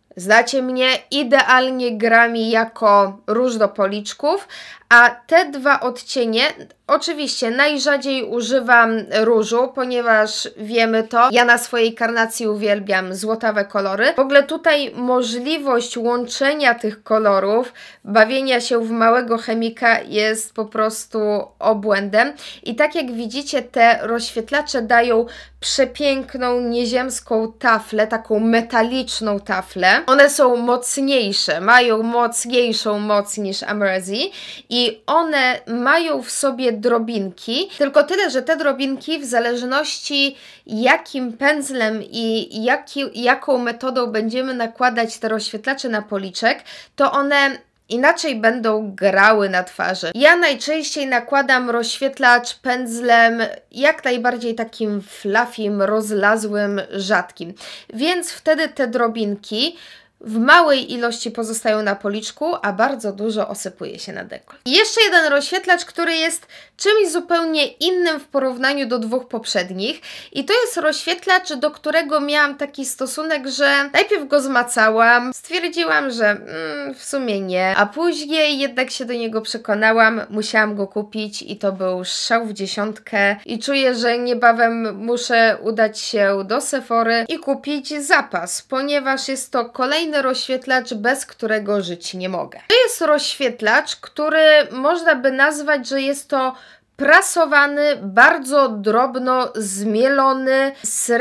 Speaker 1: Znacie mnie, idealnie gra mi jako róż do policzków, a te dwa odcienie, oczywiście najrzadziej używam różu, ponieważ wiemy to, ja na swojej karnacji uwielbiam złotawe kolory. W ogóle tutaj możliwość łączenia tych kolorów, bawienia się w małego chemika jest po prostu obłędem. I tak jak widzicie, te rozświetlacze dają przepiękną, nieziemską taflę, taką metaliczną taflę. One są mocniejsze, mają mocniejszą moc niż Amrezy i one mają w sobie drobinki, tylko tyle, że te drobinki w zależności jakim pędzlem i jaki, jaką metodą będziemy nakładać te rozświetlacze na policzek, to one inaczej będą grały na twarzy. Ja najczęściej nakładam rozświetlacz pędzlem jak najbardziej takim fluffim, rozlazłym, rzadkim. Więc wtedy te drobinki w małej ilości pozostają na policzku, a bardzo dużo osypuje się na dekolt. I jeszcze jeden rozświetlacz, który jest czymś zupełnie innym w porównaniu do dwóch poprzednich. I to jest rozświetlacz, do którego miałam taki stosunek, że najpierw go zmacałam, stwierdziłam, że mm, w sumie nie, a później jednak się do niego przekonałam, musiałam go kupić i to był strzał w dziesiątkę i czuję, że niebawem muszę udać się do Sephory i kupić zapas, ponieważ jest to kolejny rozświetlacz, bez którego żyć nie mogę. To jest rozświetlacz, który można by nazwać, że jest to prasowany, bardzo drobno zmielony,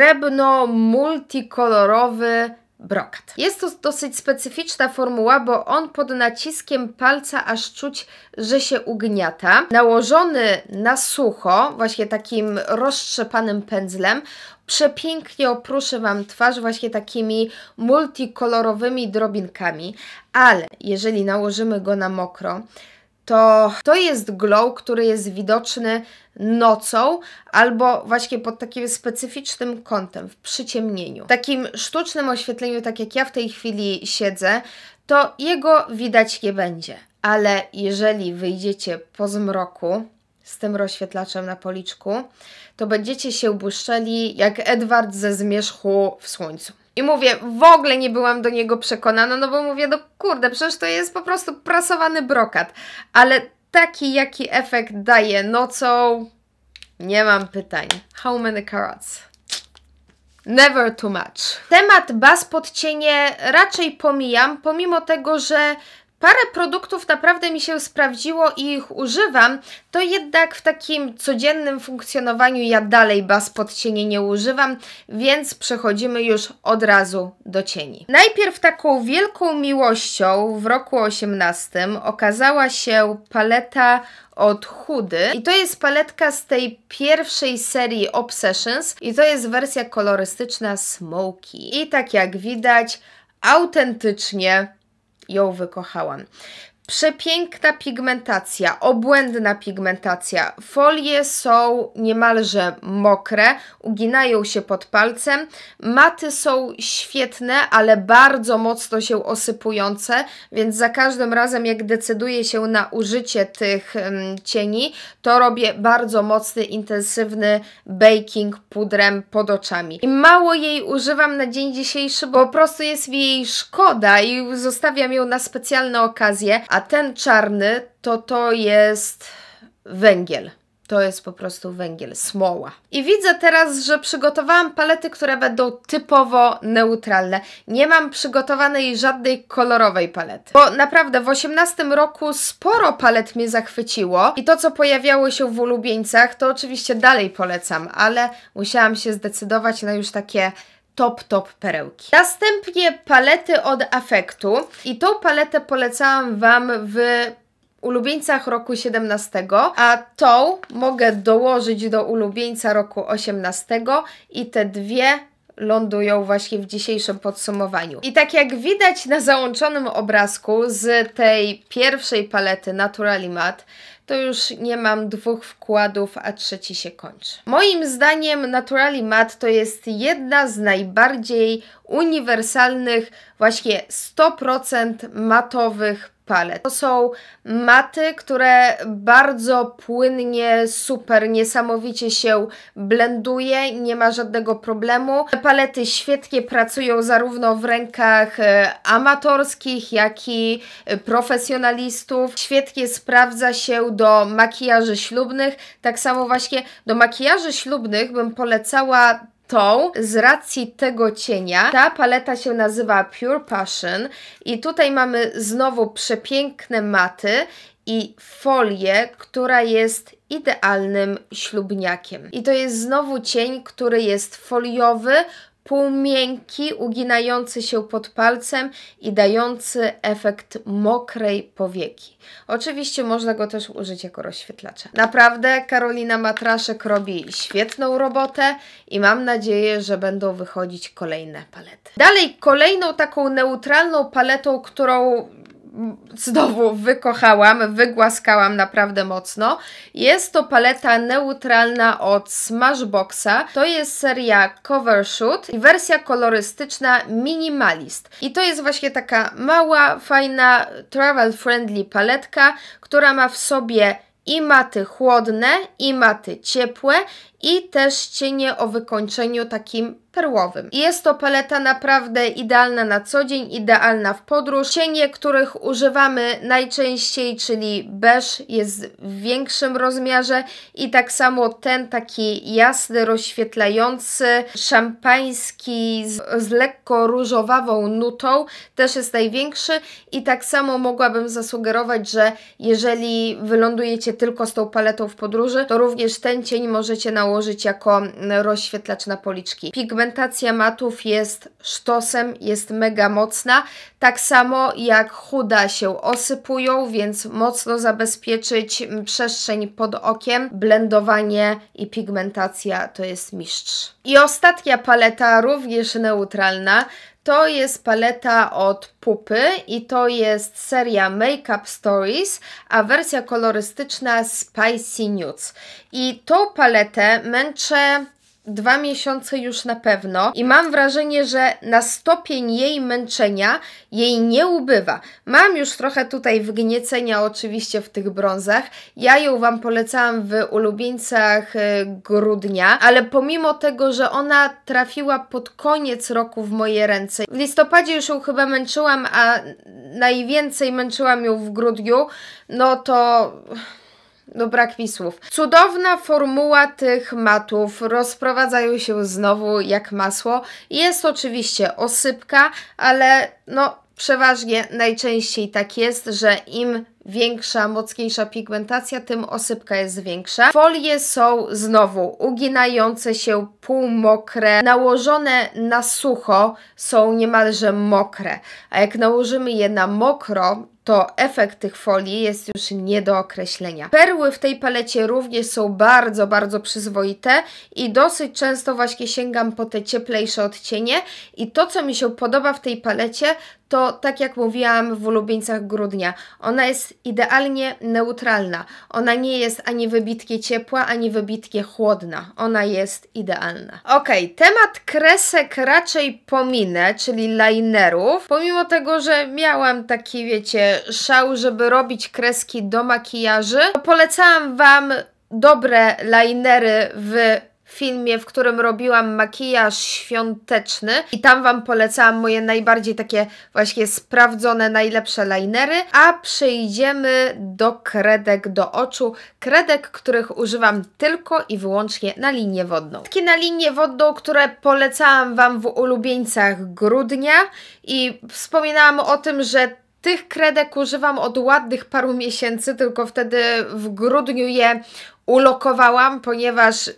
Speaker 1: srebrno-multikolorowy brokat. Jest to dosyć specyficzna formuła, bo on pod naciskiem palca aż czuć, że się ugniata. Nałożony na sucho, właśnie takim roztrzepanym pędzlem, przepięknie opruszy Wam twarz właśnie takimi multikolorowymi drobinkami, ale jeżeli nałożymy go na mokro, to to jest glow, który jest widoczny nocą albo właśnie pod takim specyficznym kątem, w przyciemnieniu. W takim sztucznym oświetleniu, tak jak ja w tej chwili siedzę, to jego widać nie będzie. Ale jeżeli wyjdziecie po zmroku z tym rozświetlaczem na policzku, to będziecie się błyszczeli jak Edward ze Zmierzchu w słońcu. I mówię, w ogóle nie byłam do niego przekonana, no bo mówię, no kurde, przecież to jest po prostu prasowany brokat. Ale taki, jaki efekt daje nocą, nie mam pytań. How many carats? Never too much. Temat baz pod cienie raczej pomijam, pomimo tego, że parę produktów naprawdę mi się sprawdziło i ich używam, to jednak w takim codziennym funkcjonowaniu ja dalej baz pod cienie nie używam, więc przechodzimy już od razu do cieni. Najpierw taką wielką miłością w roku osiemnastym okazała się paleta od Hudy i to jest paletka z tej pierwszej serii Obsessions i to jest wersja kolorystyczna Smoky. I tak jak widać, autentycznie ją wykochałam. Przepiękna pigmentacja, obłędna pigmentacja. Folie są niemalże mokre, uginają się pod palcem. Maty są świetne, ale bardzo mocno się osypujące, więc za każdym razem jak decyduję się na użycie tych um, cieni, to robię bardzo mocny, intensywny baking pudrem pod oczami. I mało jej używam na dzień dzisiejszy, bo po prostu jest mi jej szkoda i zostawiam ją na specjalne okazje, a ten czarny to to jest węgiel. To jest po prostu węgiel, smoła. I widzę teraz, że przygotowałam palety, które będą typowo neutralne. Nie mam przygotowanej żadnej kolorowej palety. Bo naprawdę w osiemnastym roku sporo palet mnie zachwyciło i to, co pojawiało się w ulubieńcach, to oczywiście dalej polecam, ale musiałam się zdecydować na już takie top, top perełki. Następnie palety od Affectu i tą paletę polecałam Wam w ulubieńcach roku siedemnastego, a tą mogę dołożyć do ulubieńca roku osiemnastego i te dwie lądują właśnie w dzisiejszym podsumowaniu. I tak jak widać na załączonym obrazku z tej pierwszej palety Naturally Matte, to już nie mam dwóch wkładów, a trzeci się kończy. Moim zdaniem Naturally Matte to jest jedna z najbardziej uniwersalnych, właśnie sto procent matowych palet. To są maty, które bardzo płynnie, super, niesamowicie się blenduje, nie ma żadnego problemu. Te palety świetnie pracują zarówno w rękach e, amatorskich, jak i profesjonalistów. Świetnie sprawdza się do makijaży ślubnych. Tak samo właśnie do makijaży ślubnych bym polecała tą z racji tego cienia. Ta paleta się nazywa Pure Passion i tutaj mamy znowu przepiękne maty i folię, która jest idealnym ślubniakiem. I to jest znowu cień, który jest foliowy, półmiękki, uginający się pod palcem i dający efekt mokrej powieki. Oczywiście można go też użyć jako rozświetlacza. Naprawdę Karolina Matraszek robi świetną robotę i mam nadzieję, że będą wychodzić kolejne palety. Dalej, kolejną taką neutralną paletą, którą znowu wykochałam, wygłaskałam naprawdę mocno. Jest to paleta neutralna od Smashboxa. To jest seria Cover Shoot i wersja kolorystyczna Minimalist. I to jest właśnie taka mała, fajna, travel friendly paletka, która ma w sobie i maty chłodne, i maty ciepłe, i też cienie o wykończeniu takim perłowym. I jest to paleta naprawdę idealna na co dzień, idealna w podróż. Cienie, których używamy najczęściej, czyli beż, jest w większym rozmiarze i tak samo ten taki jasny, rozświetlający, szampański z, z lekko różowawą nutą też jest największy i tak samo mogłabym zasugerować, że jeżeli wylądujecie tylko z tą paletą w podróży, to również ten cień możecie nałożyć jako rozświetlacz na policzki. Pigmentacja matów jest sztosem, jest mega mocna, tak samo jak chuda się osypują, więc mocno zabezpieczyć przestrzeń pod okiem, blendowanie i pigmentacja to jest mistrz. I ostatnia paleta, również neutralna, to jest paleta od Pupy i to jest seria Makeup Stories, a wersja kolorystyczna Spicy Nudes. I tą paletę męczę dwa miesiące już na pewno i mam wrażenie, że na stopień jej męczenia jej nie ubywa. Mam już trochę tutaj wgniecenia oczywiście w tych brązach. Ja ją Wam polecałam w ulubieńcach y, grudnia, ale pomimo tego, że ona trafiła pod koniec roku w moje ręce, w listopadzie już ją chyba męczyłam, a najwięcej męczyłam ją w grudniu, no to... No brak mi słów. Cudowna formuła tych matów, rozprowadzają się znowu jak masło. Jest oczywiście osypka, ale no przeważnie najczęściej tak jest, że im większa, mocniejsza pigmentacja, tym osypka jest większa. Folie są znowu uginające się, półmokre, nałożone na sucho są niemalże mokre, a jak nałożymy je na mokro, to efekt tych folii jest już nie do określenia. Perły w tej palecie również są bardzo, bardzo przyzwoite i dosyć często właśnie sięgam po te cieplejsze odcienie i to, co mi się podoba w tej palecie, to tak jak mówiłam w ulubieńcach grudnia, ona jest idealnie neutralna. Ona nie jest ani wybitnie ciepła, ani wybitnie chłodna. Ona jest idealna. Ok, temat kresek raczej pominę, czyli linerów. Pomimo tego, że miałam taki, wiecie, szał, żeby robić kreski do makijaży, to polecałam Wam dobre linery w filmie, w którym robiłam makijaż świąteczny i tam Wam polecałam moje najbardziej takie właśnie sprawdzone, najlepsze linery, a przejdziemy do kredek do oczu, kredek, których używam tylko i wyłącznie na linię wodną. Takie na linię wodną, które polecałam Wam w ulubieńcach grudnia i wspominałam o tym, że tych kredek używam od ładnych paru miesięcy, tylko wtedy w grudniu je ulokowałam, ponieważ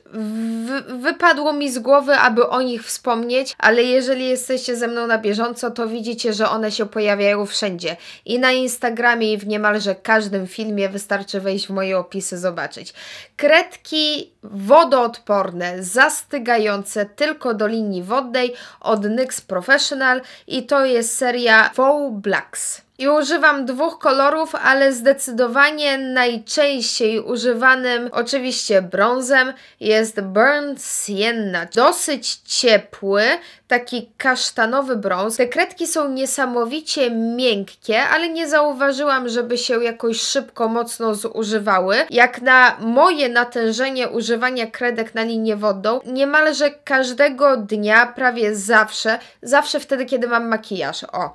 Speaker 1: wypadło mi z głowy, aby o nich wspomnieć, ale jeżeli jesteście ze mną na bieżąco, to widzicie, że one się pojawiają wszędzie. I na Instagramie, i w niemalże każdym filmie, wystarczy wejść w moje opisy, zobaczyć. Kredki wodoodporne, zastygające tylko do linii wodnej od NYX Professional i to jest seria Faux Blacks. I używam dwóch kolorów, ale zdecydowanie najczęściej używanym oczywiście brązem jest Burnt Burnt Sienna. Dosyć ciepły, taki kasztanowy brąz. Te kredki są niesamowicie miękkie, ale nie zauważyłam, żeby się jakoś szybko, mocno zużywały. Jak na moje natężenie używania kredek na linię wodną, niemalże każdego dnia, prawie zawsze, zawsze wtedy, kiedy mam makijaż, o,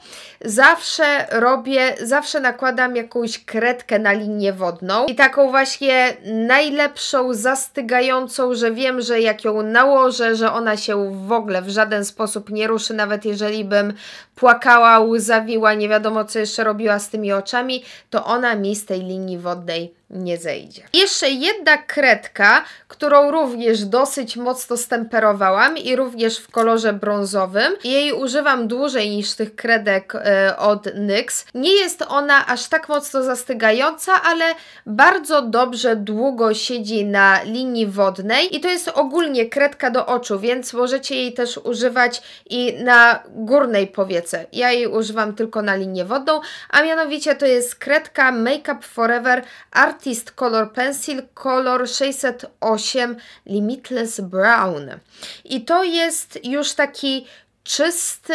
Speaker 1: zawsze robię, zawsze nakładam jakąś kredkę na linię wodną i taką właśnie najlepszą, zastygającą, że wiem, że jak ją nałożę, że ona się w ogóle w żaden sposób nie ruszy, nawet jeżeli bym płakała, łzawiła, nie wiadomo co jeszcze robiła z tymi oczami, to ona mi z tej linii wodnej nie zejdzie. Jeszcze jedna kredka, którą również dosyć mocno stemperowałam i również w kolorze brązowym. Jej używam dłużej niż tych kredek e, od N Y X. Nie jest ona aż tak mocno zastygająca, ale bardzo dobrze długo siedzi na linii wodnej i to jest ogólnie kredka do oczu, więc możecie jej też używać i na górnej powiece. Ja jej używam tylko na linię wodną, a mianowicie to jest kredka Make Up Forever Artist Color Pencil kolor sześćset osiem Limitless Brown. I to jest już taki czysty,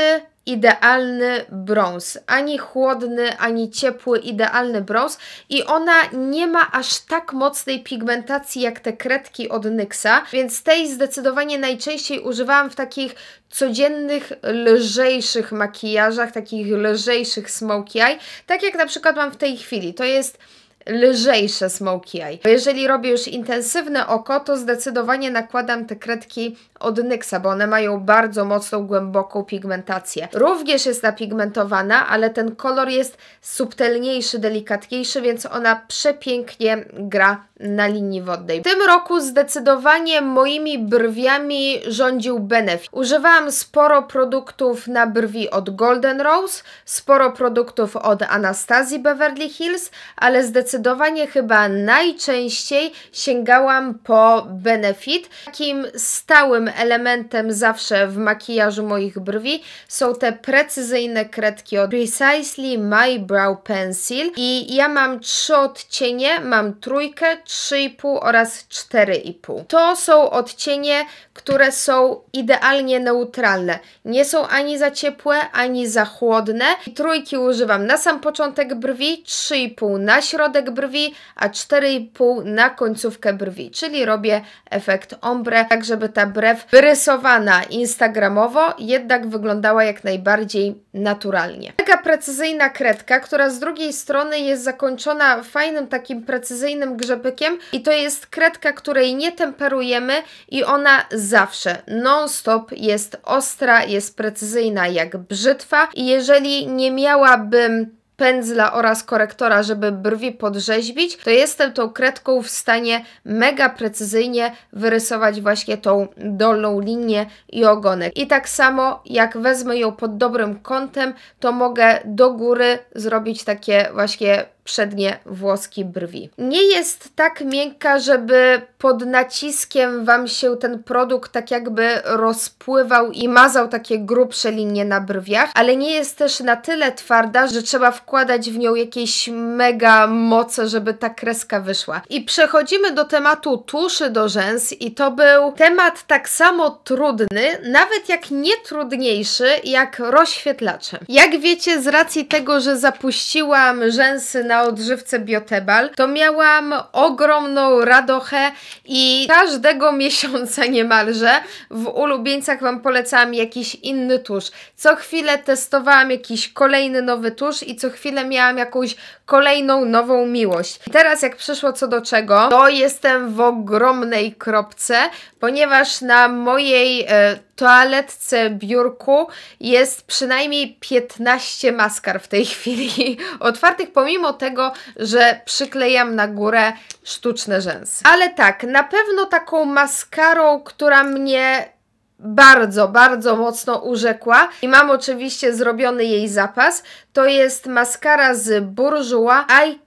Speaker 1: idealny brąz. Ani chłodny, ani ciepły, idealny brąz. I ona nie ma aż tak mocnej pigmentacji jak te kredki od N Y X a, więc tej zdecydowanie najczęściej używałam w takich codziennych, lżejszych makijażach, takich lżejszych smokey eye. Tak jak na przykład mam w tej chwili. To jest lżejsze smokey eye. Jeżeli robię już intensywne oko, to zdecydowanie nakładam te kredki od N Y X a, bo one mają bardzo mocną, głęboką pigmentację. Również jest napigmentowana, ale ten kolor jest subtelniejszy, delikatniejszy, więc ona przepięknie gra na linii wodnej. W tym roku zdecydowanie moimi brwiami rządził Benefit. Używałam sporo produktów na brwi od Golden Rose, sporo produktów od Anastazji Beverly Hills, ale zdecydowanie chyba najczęściej sięgałam po Benefit. Takim stałym elementem zawsze w makijażu moich brwi są te precyzyjne kredki od Precisely My Brow Pencil i ja mam trzy odcienie, mam trójkę, trzy i pół oraz cztery i pół. To są odcienie, które są idealnie neutralne. Nie są ani za ciepłe, ani za chłodne. I trójki używam na sam początek brwi, trzy i pół na środek brwi, a cztery i pół na końcówkę brwi, czyli robię efekt ombre, tak żeby ta brew wyrysowana instagramowo jednak wyglądała jak najbardziej naturalnie. Taka precyzyjna kredka, która z drugiej strony jest zakończona fajnym takim precyzyjnym grzebkiem i to jest kredka, której nie temperujemy i ona zawsze non-stop jest ostra, jest precyzyjna jak brzytwa i jeżeli nie miałabym pędzla oraz korektora, żeby brwi podrzeźbić, to jestem tą kredką w stanie mega precyzyjnie wyrysować właśnie tą dolną linię i ogonek. I tak samo jak wezmę ją pod dobrym kątem, to mogę do góry zrobić takie właśnie przednie włoski brwi. Nie jest tak miękka, żeby pod naciskiem Wam się ten produkt tak jakby rozpływał i mazał takie grubsze linie na brwiach, ale nie jest też na tyle twarda, że trzeba wkładać w nią jakieś mega moce, żeby ta kreska wyszła. I przechodzimy do tematu tuszy do rzęs i to był temat tak samo trudny, nawet jak nie trudniejszy, jak rozświetlacze. Jak wiecie, z racji tego, że zapuściłam rzęsy na odżywce Biotebal, to miałam ogromną radochę i każdego miesiąca niemalże w ulubieńcach Wam polecałam jakiś inny tusz. Co chwilę testowałam jakiś kolejny nowy tusz i co chwilę miałam jakąś kolejną nową miłość. I teraz jak przyszło co do czego, to jestem w ogromnej kropce, ponieważ na mojej e, toaletce, biurku jest przynajmniej piętnaście maskar w tej chwili otwartych, pomimo tego, że przyklejam na górę sztuczne rzęsy. Ale tak, na pewno taką maskarą, która mnie bardzo, bardzo mocno urzekła i mam oczywiście zrobiony jej zapas, to jest maskara z Bourjois Eye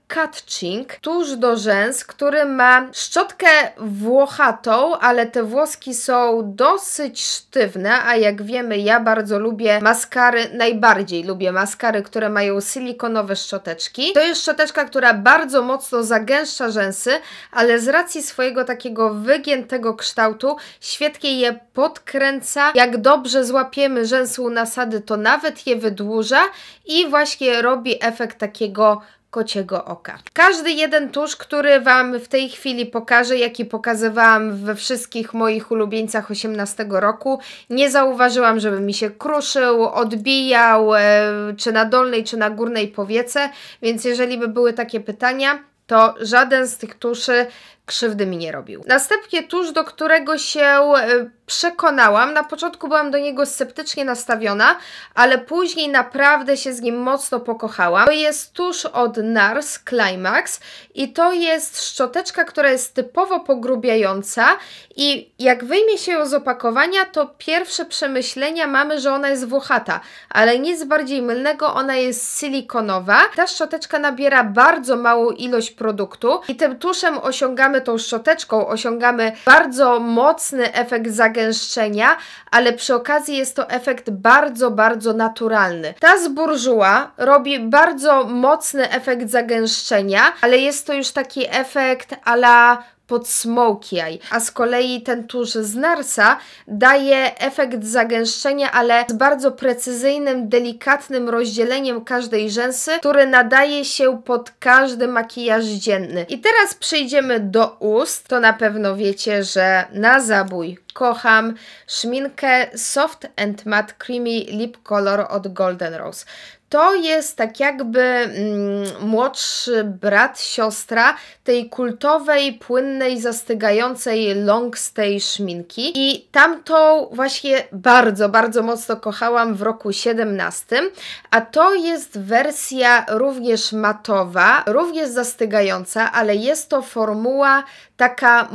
Speaker 1: Catching, tusz do rzęs, który ma szczotkę włochatą, ale te włoski są dosyć sztywne, a jak wiemy, ja bardzo lubię maskary, najbardziej lubię maskary, które mają silikonowe szczoteczki. To jest szczoteczka, która bardzo mocno zagęszcza rzęsy, ale z racji swojego takiego wygiętego kształtu świetnie je podkręca. Jak dobrze złapiemy rzęsy u nasady, to nawet je wydłuża i właśnie robi efekt takiego kociego oka. Każdy jeden tusz, który Wam w tej chwili pokażę, jaki pokazywałam we wszystkich moich ulubieńcach osiemnastego roku, nie zauważyłam, żeby mi się kruszył, odbijał, e, czy na dolnej, czy na górnej powiece, więc jeżeli by były takie pytania, to żaden z tych tuszy krzywdy mi nie robił. Następnie tusz, do którego się przekonałam. Na początku byłam do niego sceptycznie nastawiona, ale później naprawdę się z nim mocno pokochałam. To jest tusz od NARS Climax i to jest szczoteczka, która jest typowo pogrubiająca i jak wyjmie się ją z opakowania, to pierwsze przemyślenia mamy, że ona jest włochata, ale nic bardziej mylnego, ona jest silikonowa. Ta szczoteczka nabiera bardzo małą ilość produktu i tym tuszem osiągamy, tą szczoteczką osiągamy bardzo mocny efekt zagęszczenia, ale przy okazji jest to efekt bardzo, bardzo naturalny. Ta z Bourjois robi bardzo mocny efekt zagęszczenia, ale jest to już taki efekt à la pod smokey eye, a z kolei ten tusz z Narsa daje efekt zagęszczenia, ale z bardzo precyzyjnym, delikatnym rozdzieleniem każdej rzęsy, który nadaje się pod każdy makijaż dzienny. I teraz przejdziemy do ust. To na pewno wiecie, że na zabój kocham szminkę Soft and Matte Creamy Lip Color od Golden Rose. To jest tak jakby mm, młodszy brat, siostra tej kultowej, płynnej, zastygającej long stay szminki i tamtą właśnie bardzo, bardzo mocno kochałam w roku siedemnastym, a to jest wersja również matowa, również zastygająca, ale jest to formuła taka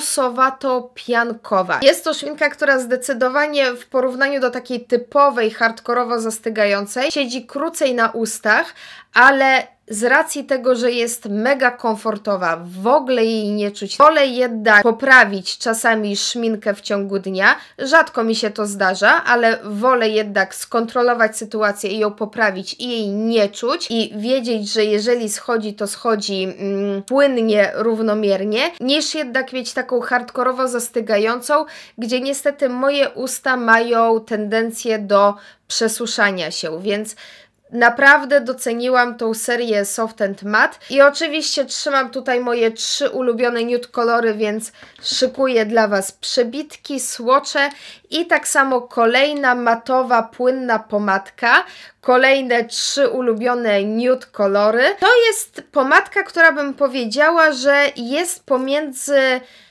Speaker 1: musowato-piankowa. Jest to szminka, która zdecydowanie w porównaniu do takiej typowej, hardkorowo zastygającej siedzi krócej na ustach, ale z racji tego, że jest mega komfortowa, w ogóle jej nie czuć. Wolę jednak poprawić czasami szminkę w ciągu dnia. Rzadko mi się to zdarza, ale wolę jednak skontrolować sytuację i ją poprawić i jej nie czuć i wiedzieć, że jeżeli schodzi, to schodzi mm, płynnie, równomiernie, niż jednak mieć taką hardkorowo zastygającą, gdzie niestety moje usta mają tendencję do przesuszania się, więc naprawdę doceniłam tą serię Soft and Matte i oczywiście trzymam tutaj moje trzy ulubione nude kolory, więc szykuję dla Was przebitki, słocze i tak samo kolejna matowa, płynna pomadka. Kolejne trzy ulubione nude kolory. To jest pomadka, która bym powiedziała, że jest pomiędzy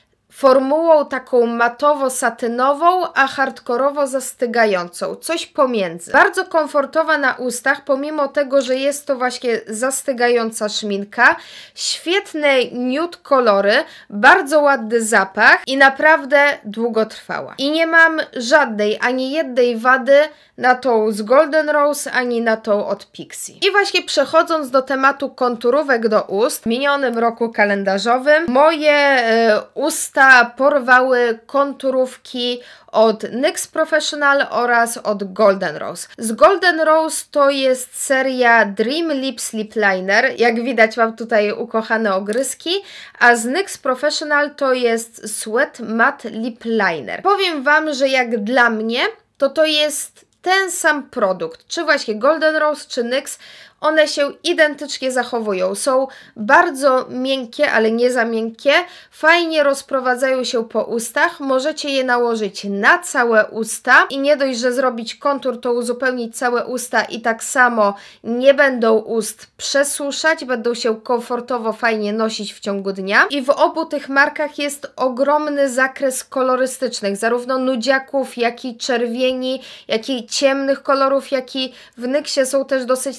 Speaker 1: formułą taką matowo-satynową, a hardkorowo zastygającą. Coś pomiędzy. Bardzo komfortowa na ustach, pomimo tego, że jest to właśnie zastygająca szminka. Świetne nude kolory, bardzo ładny zapach i naprawdę długotrwała. I nie mam żadnej, ani jednej wady na tą z Golden Rose, ani na tą od Pixi. I właśnie przechodząc do tematu konturówek do ust, w minionym roku kalendarzowym moje e, usta porwały konturówki od NYX Professional oraz od Golden Rose. Z Golden Rose to jest seria Dream Lips Lip Liner. Jak widać, mam tutaj ukochane ogryski, a z NYX Professional to jest Sweat Matte Lip Liner. Powiem Wam, że jak dla mnie, to to jest ten sam produkt, czy właśnie Golden Rose, czy NYX, one się identycznie zachowują. Są bardzo miękkie, ale nie za miękkie. Fajnie rozprowadzają się po ustach. Możecie je nałożyć na całe usta i nie dość, że zrobić kontur, to uzupełnić całe usta i tak samo nie będą ust przesuszać, będą się komfortowo, fajnie nosić w ciągu dnia. I w obu tych markach jest ogromny zakres kolorystycznych, zarówno nudziaków, jak i czerwieni, jak i ciemnych kolorów, jak i w NYXie są też dosyć takie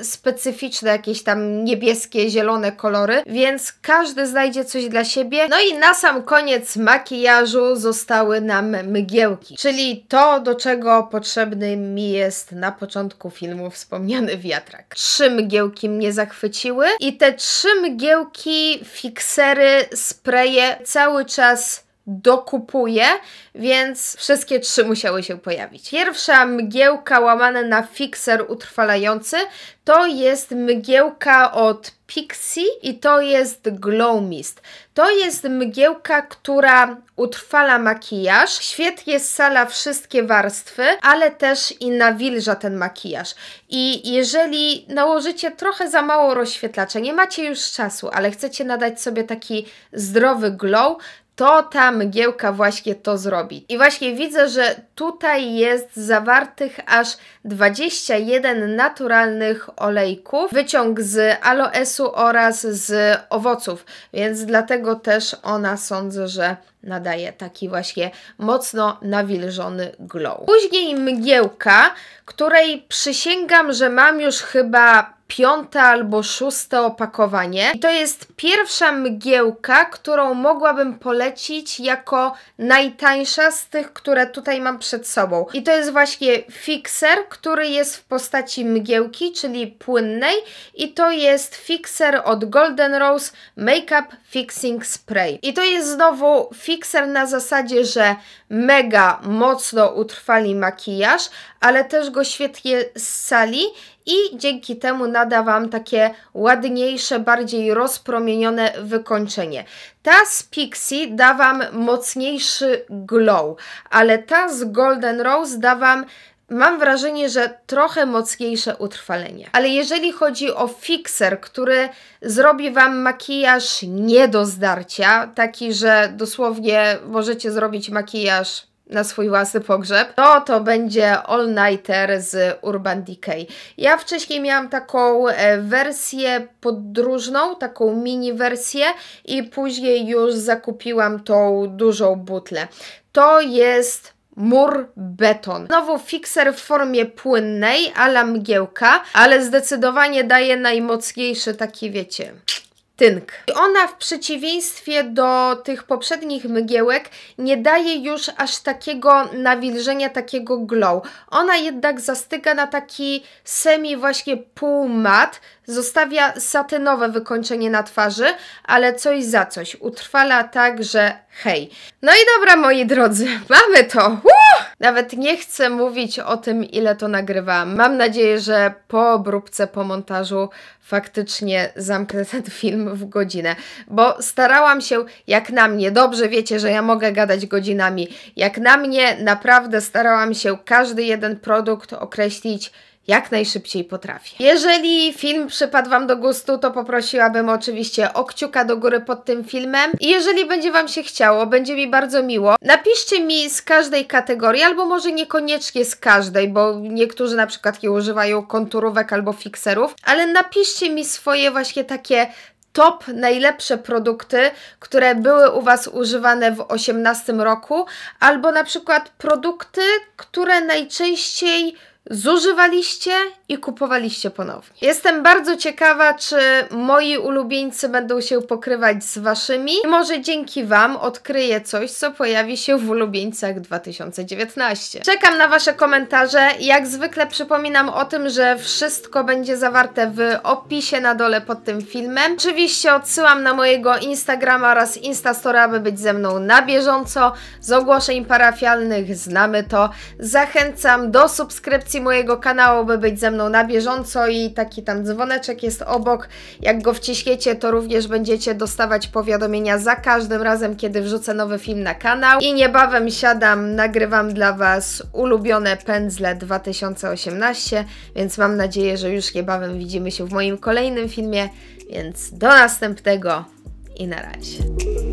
Speaker 1: specyficzne, jakieś tam niebieskie, zielone kolory, więc każdy znajdzie coś dla siebie. No i na sam koniec makijażu zostały nam mgiełki, czyli to, do czego potrzebny mi jest na początku filmu wspomniany wiatrak. Trzy mgiełki mnie zachwyciły i te trzy mgiełki, fiksery, spreje cały czas dokupuję, więc wszystkie trzy musiały się pojawić. Pierwsza mgiełka łamane na fikser utrwalający to jest mgiełka od Pixi i to jest Glow Mist. To jest mgiełka, która utrwala makijaż, świetnie scala wszystkie warstwy, ale też i nawilża ten makijaż. I jeżeli nałożycie trochę za mało rozświetlacza, nie macie już czasu, ale chcecie nadać sobie taki zdrowy glow, to ta mgiełka właśnie to zrobi. I właśnie widzę, że tutaj jest zawartych aż dwadzieścia jeden naturalnych olejków, wyciąg z aloesu oraz z owoców, więc dlatego też ona, sądzę, że nadaje taki właśnie mocno nawilżony glow. Później mgiełka, której przysięgam, że mam już chyba piąte albo szóste opakowanie. I to jest pierwsza mgiełka, którą mogłabym polecić jako najtańsza z tych, które tutaj mam przed sobą. I to jest właśnie fikser, który jest w postaci mgiełki, czyli płynnej. I to jest fikser od Golden Rose Makeup Fixing Spray. I to jest znowu fikser na zasadzie, że mega mocno utrwali makijaż, ale też go świetnie scali i dzięki temu nada Wam takie ładniejsze, bardziej rozpromienione wykończenie. Ta z Pixi da Wam mocniejszy glow, ale ta z Golden Rose da Wam, mam wrażenie, że trochę mocniejsze utrwalenie. Ale jeżeli chodzi o fikser, który zrobi Wam makijaż nie do zdarcia, taki, że dosłownie możecie zrobić makijaż na swój własny pogrzeb, to to będzie All Nighter z Urban Decay. Ja wcześniej miałam taką e, wersję podróżną, taką mini wersję i później już zakupiłam tą dużą butlę. To jest Mur Beton. Znowu fikser w formie płynnej, a la mgiełka, ale zdecydowanie daje najmocniejszy taki, wiecie, tynk. I ona w przeciwieństwie do tych poprzednich mgiełek nie daje już aż takiego nawilżenia, takiego glow. Ona jednak zastyga na taki semi właśnie pół mat, zostawia satynowe wykończenie na twarzy, ale coś za coś. Utrwala tak, że hej. No i dobra, moi drodzy, mamy to. Uh! Nawet nie chcę mówić o tym, ile to nagrywałam. Mam nadzieję, że po obróbce, po montażu faktycznie zamknę ten film w godzinę, bo starałam się, jak na mnie, dobrze wiecie, że ja mogę gadać godzinami, jak na mnie naprawdę starałam się każdy jeden produkt określić jak najszybciej potrafię. Jeżeli film przypadł Wam do gustu, to poprosiłabym oczywiście o kciuka do góry pod tym filmem i jeżeli będzie Wam się chciało, będzie mi bardzo miło, napiszcie mi z każdej kategorii, albo może niekoniecznie z każdej, bo niektórzy na przykład nie używają konturówek albo fikserów, ale napiszcie mi swoje właśnie takie top najlepsze produkty, które były u Was używane w osiemnastym roku, albo na przykład produkty, które najczęściej zużywaliście i kupowaliście ponownie. Jestem bardzo ciekawa, czy moi ulubieńcy będą się pokrywać z Waszymi i może dzięki Wam odkryję coś, co pojawi się w ulubieńcach dwa tysiące dziewiętnastym. Czekam na Wasze komentarze. Jak zwykle przypominam o tym, że wszystko będzie zawarte w opisie na dole pod tym filmem. Oczywiście odsyłam na mojego Instagrama oraz Instastory, aby być ze mną na bieżąco. Z ogłoszeń parafialnych znamy to. Zachęcam do subskrypcji mojego kanału, by być ze mną na bieżąco i taki tam dzwoneczek jest obok. Jak go wciśniecie, to również będziecie dostawać powiadomienia za każdym razem, kiedy wrzucę nowy film na kanał. I niebawem siadam, nagrywam dla Was ulubione pędzle dwa tysiące osiemnaście, więc mam nadzieję, że już niebawem widzimy się w moim kolejnym filmie, więc do następnego i na razie.